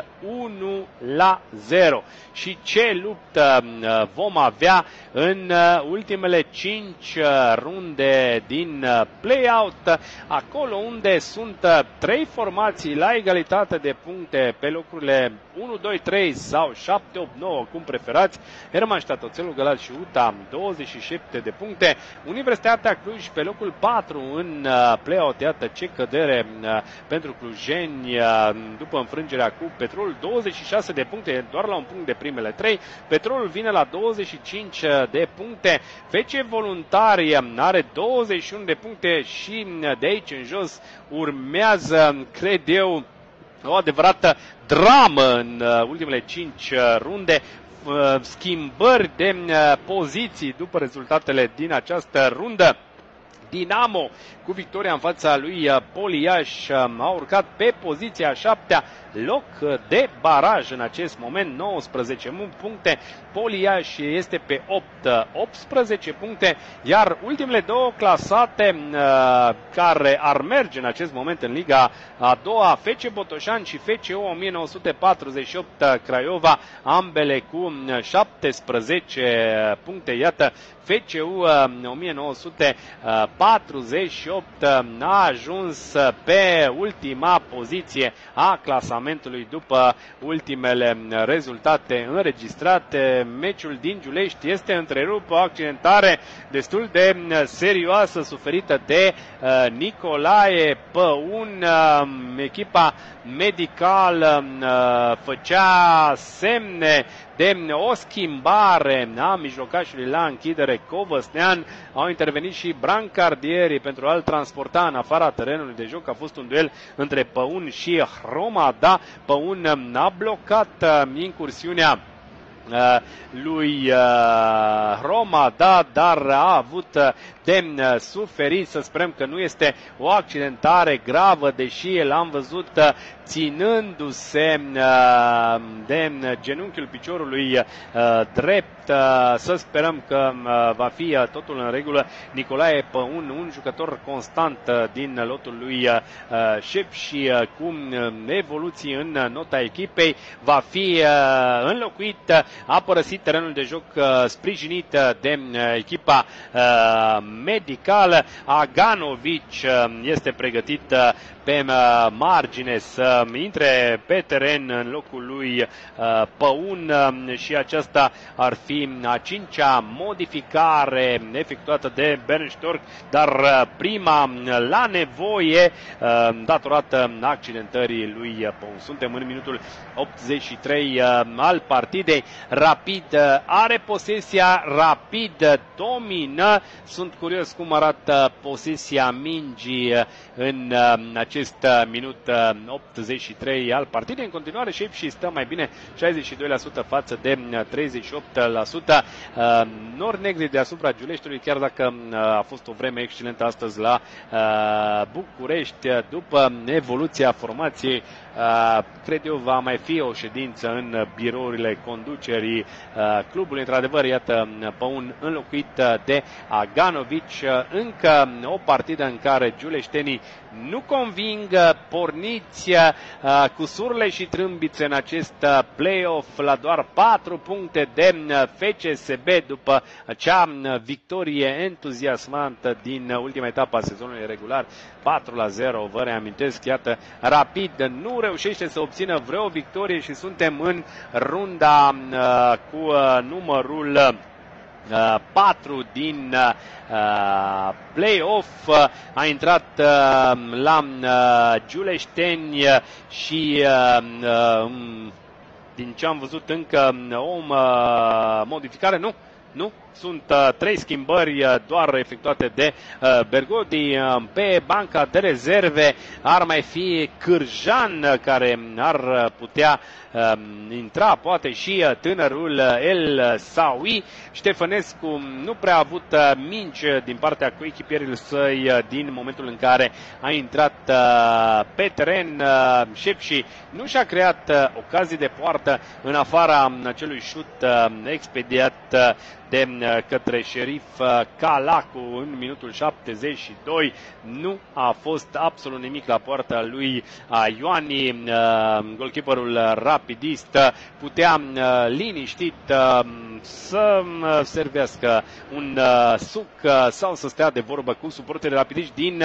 1-0. Și ce luptă vom avea în ultimele 5 runde din play-out, acolo unde sunt 3 formații la egalitate de puncte pe locurile 1, 2, 3 sau 7, 8, 9, cum preferați. Hermannstadt, Oțelul Galați și UTA 27 de puncte. Universitatea Cluj pe locul 4 în play-out. Iată ce cădere pentru clujeni după înfrângerea cu Petrolul, 26 de puncte, doar la un punct de primele 3. Petrolul vine la 25 de puncte. FC Voluntari are 21 de puncte și de aici în jos urmează, cred eu, o adevărată dramă în ultimele 5 runde. Schimbări de poziții după rezultatele din această rundă. Dinamo, cu victoria în fața lui Poliaș, a urcat pe poziția 7-a, loc de baraj în acest moment, 19 puncte. Poliaș este pe 18 puncte, iar ultimele 2 clasate care ar merge în acest moment în Liga a doua, FC Botoșani și FCU 1948 Craiova, ambele cu 17 puncte. Iată, FCU 1948 a ajuns pe ultima poziție a clasamentului după ultimele rezultate înregistrate. Meciul din Giulești este întrerupt, o accidentare destul de serioasă suferită de Nicolae Păun. Echipa medicală făcea semne de o schimbare a mijlocașului la închidere Covăsnean. Au intervenit și brancardierii pentru a-l transporta în afara terenului de joc. A fost un duel între Păun și Hromada. Păun a blocat incursiunea lui Hromada, dar a avut de suferit. Să sperăm că nu este o accidentare gravă, deși l-am văzut ținându-se de genunchiul piciorului drept. Să sperăm că va fi totul în regulă. Nicolae Păun, un jucător constant din lotul lui Șep și cu evoluții în nota echipei, va fi înlocuit. A părăsit terenul de joc sprijinit de echipa medicală. Aganovic este pregătit pe margine să intre pe teren în locul lui Păun și aceasta ar fi fi a 5-a modificare efectuată de Bernd Storck, dar prima la nevoie datorată accidentării lui Pou. Suntem în minutul 83 al partidei. Rapid are posesia, Rapid domină. Sunt curios cum arată posesia mingii în acest minut 83 al partidei. În continuare Sepsi stă mai bine, 62% față de 38%. Nori negri deasupra Giuleștiului, chiar dacă a fost o vreme excelentă astăzi la București. După evoluția formației, cred eu va mai fi o ședință în birourile conducerii clubului. Într-adevăr, iată, Păun înlocuit de Aganovic. Încă o partidă în care giuleștenii nu conving, porniți cu surle și trâmbițe în acest play-off la doar 4 puncte de FCSB după acea victorie entuziasmantă din ultima etapă a sezonului regular, 4-0, vă reamintesc. Iată, Rapid nu reușește să obțină vreo victorie și suntem în runda cu numărul 4 din play-off. A intrat la Giuleșteni și din ce am văzut încă o modificare, nu, sunt 3 schimbări doar efectuate de Bergodi. Pe banca de rezerve ar mai fi Cârjan, care ar putea intra, poate și tânărul El Sawi. Ștefănescu nu prea a avut minci din partea coechipierilor săi din momentul în care a intrat pe teren. Sepsi nu și-a creat ocazii de poartă în afara acelui șut expediat de către Șerif Calacu în minutul 72. Nu a fost absolut nimic la poarta lui Ioani. Golkeeperul rapidist putea liniștit să servească un suc sau să stea de vorbă cu suporterii rapidiști din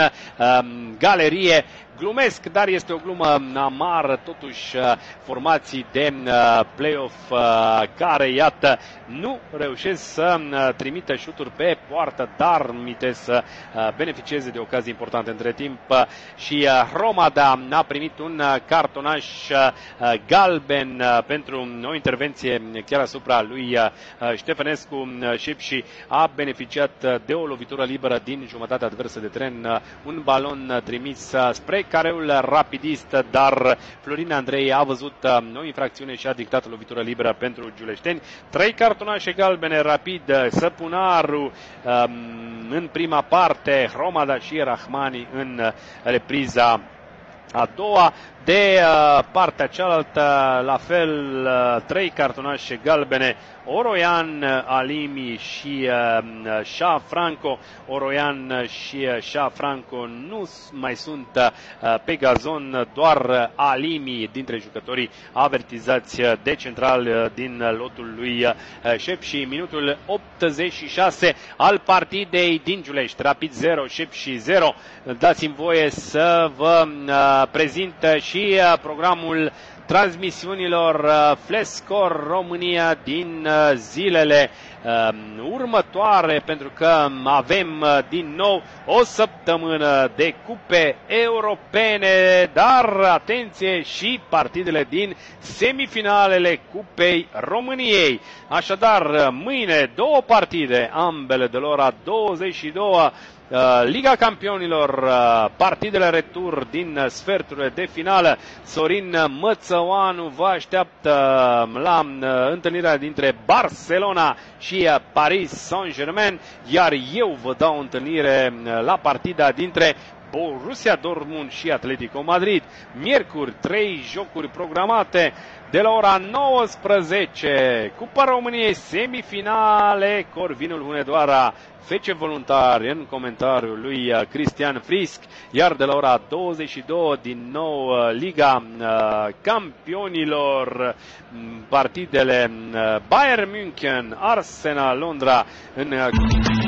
galerie. Glumesc, dar este o glumă amară, totuși formații de play-off care, iată, nu reușesc să trimită șuturi pe poartă, dar mite să beneficieze de ocazii importante. Între timp și Hromada a primit un cartonaș galben pentru o intervenție chiar asupra lui Ștefănescu. Sepsi a beneficiat de o lovitură liberă din jumătatea adversă de teren, un balon trimis spre careul rapidist, dar Florin Andrei a văzut o infracțiune și a dictat o lovitură liberă pentru giuleșteni. 3 cartonașe galbene, Rapid, Săpunaru în prima parte, Hromada și Rahmani în repriza a doua. De partea cealaltă, la fel, 3 cartonașe galbene, Oroian, Alimi și Shah Franco. Oroian și Shah Franco nu mai sunt pe gazon, doar Alimi dintre jucătorii avertizați de central din lotul lui Sepsi. Minutul 86 al partidei din Giulești, Rapid 0, Sepsi 0. Dați-mi voie să vă prezint și programul transmisiunilor Flescor România din zilele următoare, pentru că avem din nou o săptămână de cupe europene, dar atenție, și partidele din semifinalele Cupei României. Așadar, mâine 2 partide, ambele de la ora 22. Liga Campionilor, partidele retur din sferturile de finală. Sorin Mățăoanu vă așteaptă la întâlnirea dintre Barcelona și Paris Saint-Germain, iar eu vă dau o întâlnire la partida dintre Borussia Dortmund și Atletico Madrid. Miercuri, 3 jocuri programate de la ora 19. Cupa României, semifinale, Corvinul Hunedoara, FC Voluntari, în comentariul lui Cristian Frisk, iar de la ora 22 din nou Liga Campionilor, partidele Bayern München, Arsenal Londra în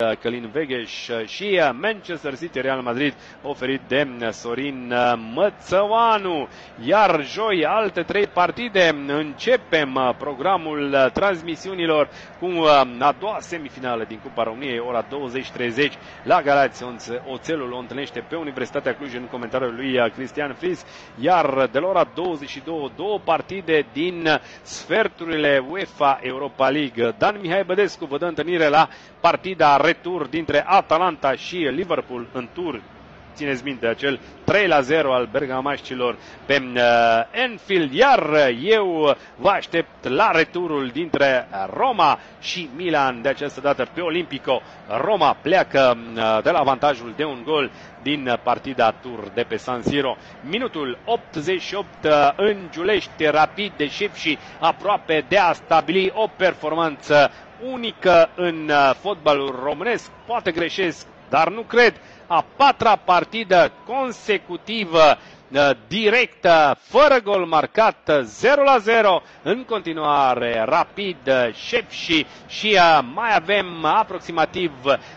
Călin Vegheș și Manchester City Real Madrid oferit de Sorin Mățăoanu. Iar joi alte 3 partide. Începem programul transmisiunilor cu a doua semifinală din Cupa României, ora 20:30 la Galați. Oțelul o întâlnește pe Universitatea Cluj în comentariul lui Cristian Fris. Iar de la ora 22, 2 partide din sferturile UEFA Europa League. Dan Mihai Bădescu vă dă întâlnire la partida retur dintre Atalanta și Liverpool în tur. Țineți minte acel 3-0 al bergamașcilor pe Anfield, iar eu vă aștept la returul dintre Roma și Milan, de această dată pe Olimpico. Roma pleacă de la avantajul de un gol din partida tur de pe San Siro. Minutul 88 în Giulești, Rapid de Șepși aproape de a stabili o performanță unică în fotbalul românesc. Poate greșesc, dar nu cred. A 4-a partidă consecutivă directă, fără gol marcat, 0-0. În continuare, Rapid, Șepși și mai avem aproximativ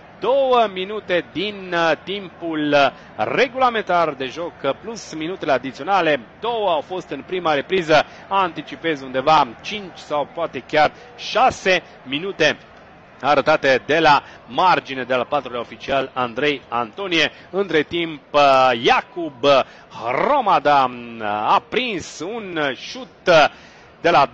2 minute din timpul regulamentar de joc plus minutele adiționale. 2 au fost în prima repriză, anticipez undeva 5 sau poate chiar 6 minute arătate de la margine de la 4-lea oficial Andrei Antonie. Între timp, Iacob Romada a prins un șut de la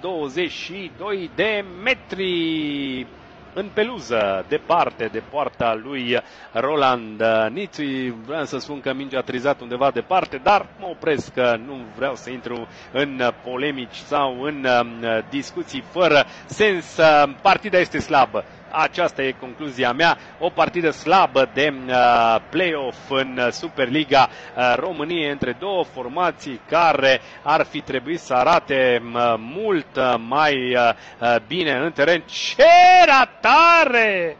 22 de metri în peluză, departe de poarta lui Roland Nițui. Vreau să spun că mingea a trizat undeva departe, dar mă opresc, că nu vreau să intru în polemici sau în discuții fără sens. Partida este slabă. Aceasta e concluzia mea. O partidă slabă de play-off în Superliga României între două formații care ar fi trebuit să arate mult mai bine în teren. Ce ratare!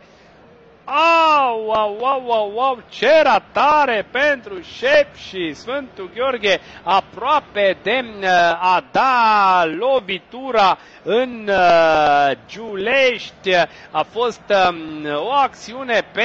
Au, au, au, au, au, ce ratare pentru Șepși! Sfântul Gheorghe aproape de a da lovitura în Giulești. A fost o acțiune pe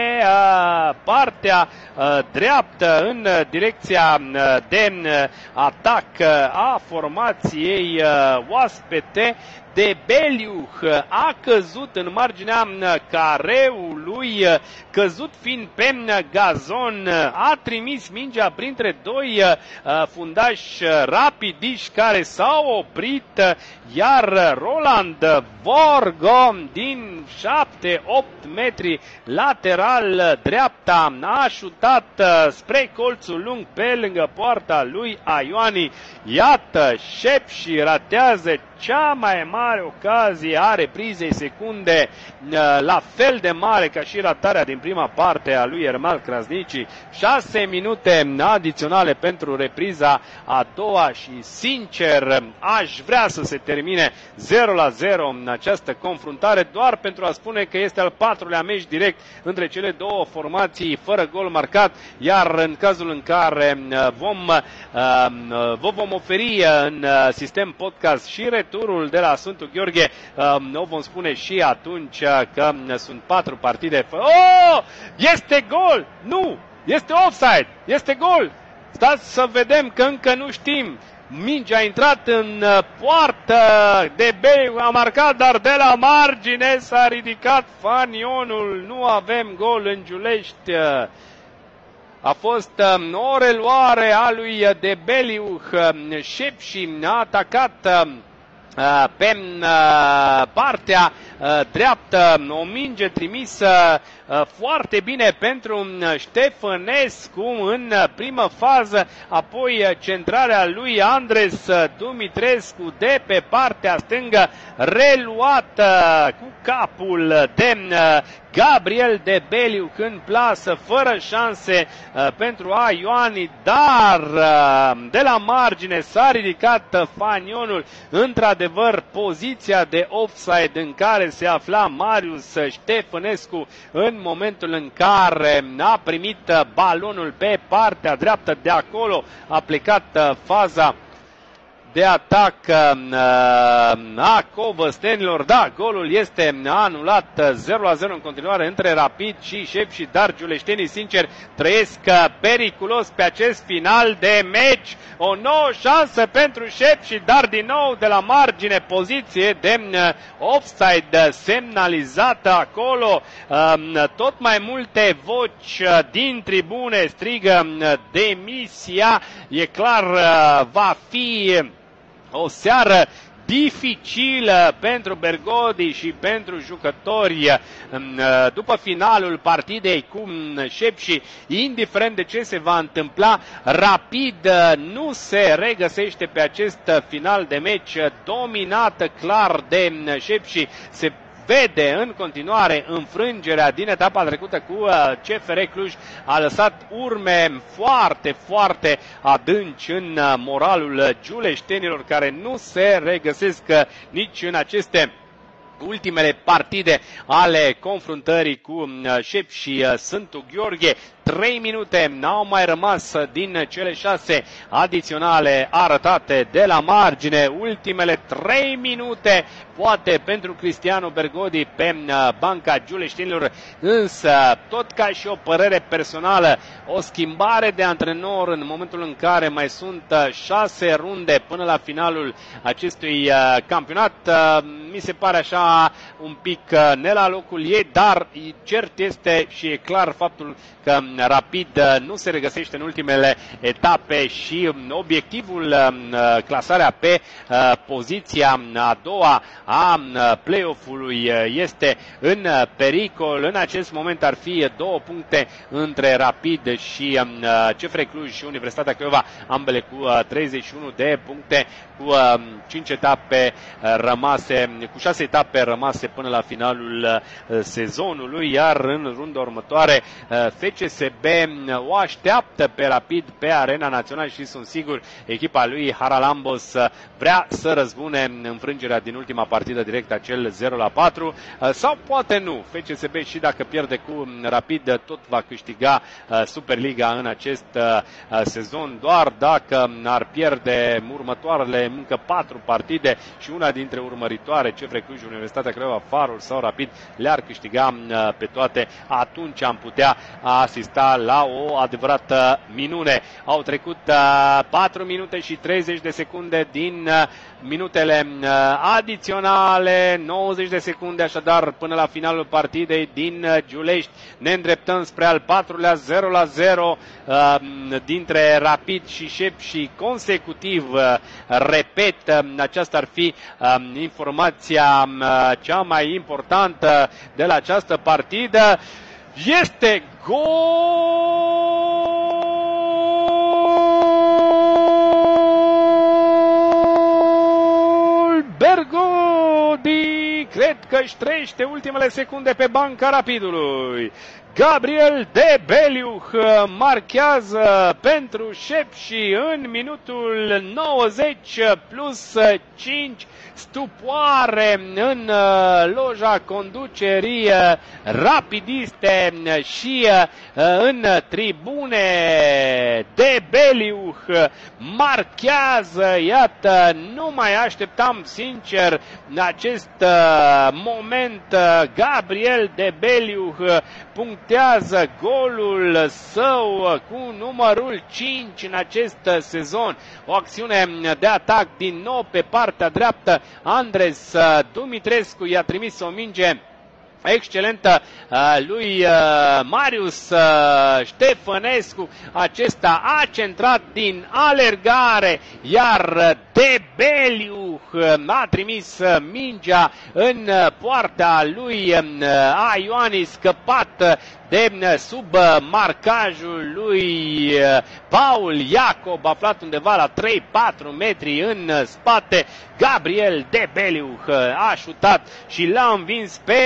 partea dreaptă în direcția de atac a formației oaspete. Debeliu a căzut în marginea careului, căzut fiind pe gazon, a trimis mingea printre 2 fundași rapidiși care s-au oprit, iar Roland Vorgo din 7-8 metri lateral dreapta a șutat spre colțul lung pe lângă poarta lui Ioani. Iată, Șepși ratează cea mai mare ocazie a reprizei secunde, la fel de mare ca și ratarea din prima parte a lui Ermal Krasnici. 6 minute adiționale pentru repriza a doua și, sincer, aș vrea să se termine 0-0 în această confruntare, doar pentru a spune că este al 4-lea meci direct între cele două formații fără gol marcat, iar în cazul în care vă vom oferi în sistem podcast și returul de la Sfântul Gheorghe, o vom spune și atunci că sunt 4 partide. Oh! Este gol! Nu! Este offside! Este gol! Stați să vedem, că încă nu știm. Mingea a intrat în poartă, Debeliu a marcat, dar de la margine s-a ridicat fanionul. Nu avem gol în Giulești. A fost o reluare a lui Debeliu. Șepși a atacat pe partea dreaptă, o minge trimisă foarte bine pentru Ștefănescu în primă fază, apoi centrarea lui Andres Dumitrescu de pe partea stângă, reluată cu capul de Gabriel Debeliu în plasă, fără șanse pentru Ioani, dar de la margine s-a ridicat fanionul. Într-adevăr, poziția de offside în care se afla Marius Ștefănescu în momentul în care a primit balonul pe partea dreaptă, de acolo a plecat faza de atac a covăstenilor. Da, golul este anulat. 0-0 în continuare între Rapid și Șepși, dar giuleștenii sincer trăiesc periculos pe acest final de meci. O nouă șansă pentru Șepși, dar din nou de la margine poziție de offside semnalizată acolo. Tot mai multe voci din tribune strigă demisia. E clar, va fi o seară dificilă pentru Bergodi și pentru jucători după finalul partidei cu Șepși. Indiferent de ce se va întâmpla, Rapid nu se regăsește pe acest final de meci, dominată clar de Șepși. Se vede în continuare înfrângerea din etapa trecută cu CFR Cluj. A lăsat urme foarte, foarte adânci în moralul giuleștenilor, care nu se regăsesc nici în aceste ultimele partide ale confruntării cu Șepși și Sfântul Gheorghe. 3 minute n-au mai rămas din cele 6 adiționale arătate de la margine. Ultimele 3 minute poate pentru Cristiano Bergodi pe banca giuleștenilor, însă tot ca și o părere personală, o schimbare de antrenor în momentul în care mai sunt 6 runde până la finalul acestui campionat mi se pare așa un pic ne la locul ei, dar cert este și e clar faptul că Rapid nu se regăsește în ultimele etape și obiectivul, clasarea pe poziția a doua a play-off-ului este în pericol. În acest moment ar fi 2 puncte între Rapid și CFR Cluj și Universitatea Craiova, ambele cu 31 de puncte, cu 5 etape rămase, cu 6 etape rămase până la finalul sezonului, iar în runda următoare FCSB o așteaptă pe Rapid pe arena națională și sunt sigur echipa lui Haralambos vrea să răzbune înfrângerea din ultima partidă direct, acel 0-4, sau poate nu. FCSB și dacă pierde cu Rapid tot va câștiga Superliga în acest sezon, doar dacă ar pierde următoarele încă 4 partide și una dintre urmăritoare, CFR Cluj, Universitatea Craiova, Farul sau Rapid, le-ar câștiga pe toate, atunci am putea asista la o adevărată minune. Au trecut 4 minute și 30 de secunde din minutele adiționale, 90 de secunde așadar până la finalul partidei din Giulești. Ne îndreptăm spre al 4-lea 0-0 dintre Rapid și Șepși consecutiv. Repet, aceasta ar fi informația cea mai importantă de la această partidă. Este gol! Bergodi cred că își trăiește ultimele secunde pe banca Rapidului. Gabriel Debeliuh marchează pentru Șepși în minutul 90 plus 5. Stupoare în loja conducerii rapidiste și în tribune. Debeliuh marchează, iată, nu mai așteptam sincer acest moment. Gabriel Debeliuh punctează golul său cu numărul 5 în acest sezon. O acțiune de atac din nou pe partea dreaptă. Andres Dumitrescu i-a trimis o minge excelentă lui Marius Ștefănescu. Acesta a centrat din alergare, iar Debeliuh a trimis mingea în poarta lui Ioani, scăpat de sub marcajul lui Paul Iacob, aflat undeva la 3-4 metri în spate. Gabriel Debeliuh a șutat și l-a învins pe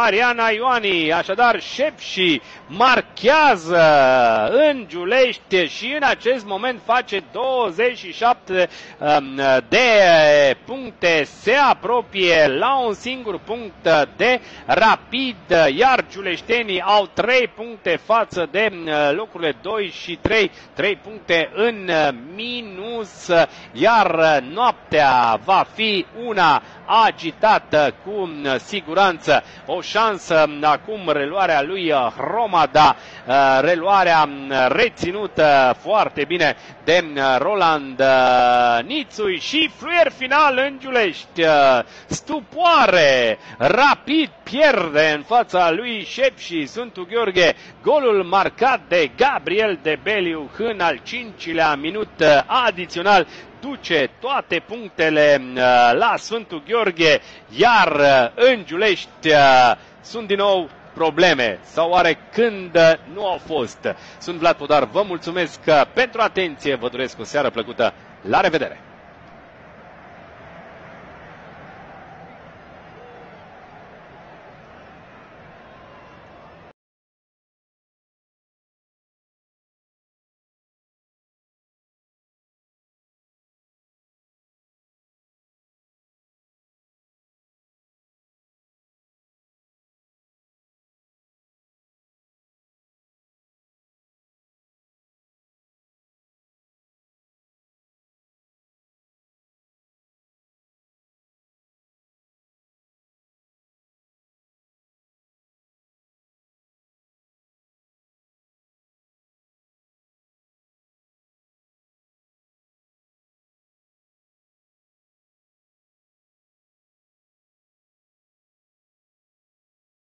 Mariana Ioani. Așadar, Șepși marchează în Giulești și în acest moment face 27 de puncte. Se apropie la un singur punct de Rapid, iar giuleștenii au 3 puncte față de locurile 2 și 3, 3 puncte în minus, iar noaptea va fi una agitată cu siguranță. O șansă acum reluarea lui Hromada, reluarea reținută foarte bine de Roland Nițui și fluier final în Giulești. Stupoare! Rapid pierde în fața lui Șepși Sfântul Gheorghe. Golul marcat de Gabriel Debeliu în al 5-lea minut adițional duce toate punctele la Sfântul Gheorghe, iar în Giulești sunt din nou probleme, sau oare când nu au fost. Sunt Vlad Podar, vă mulțumesc pentru atenție, vă doresc o seară plăcută, la revedere!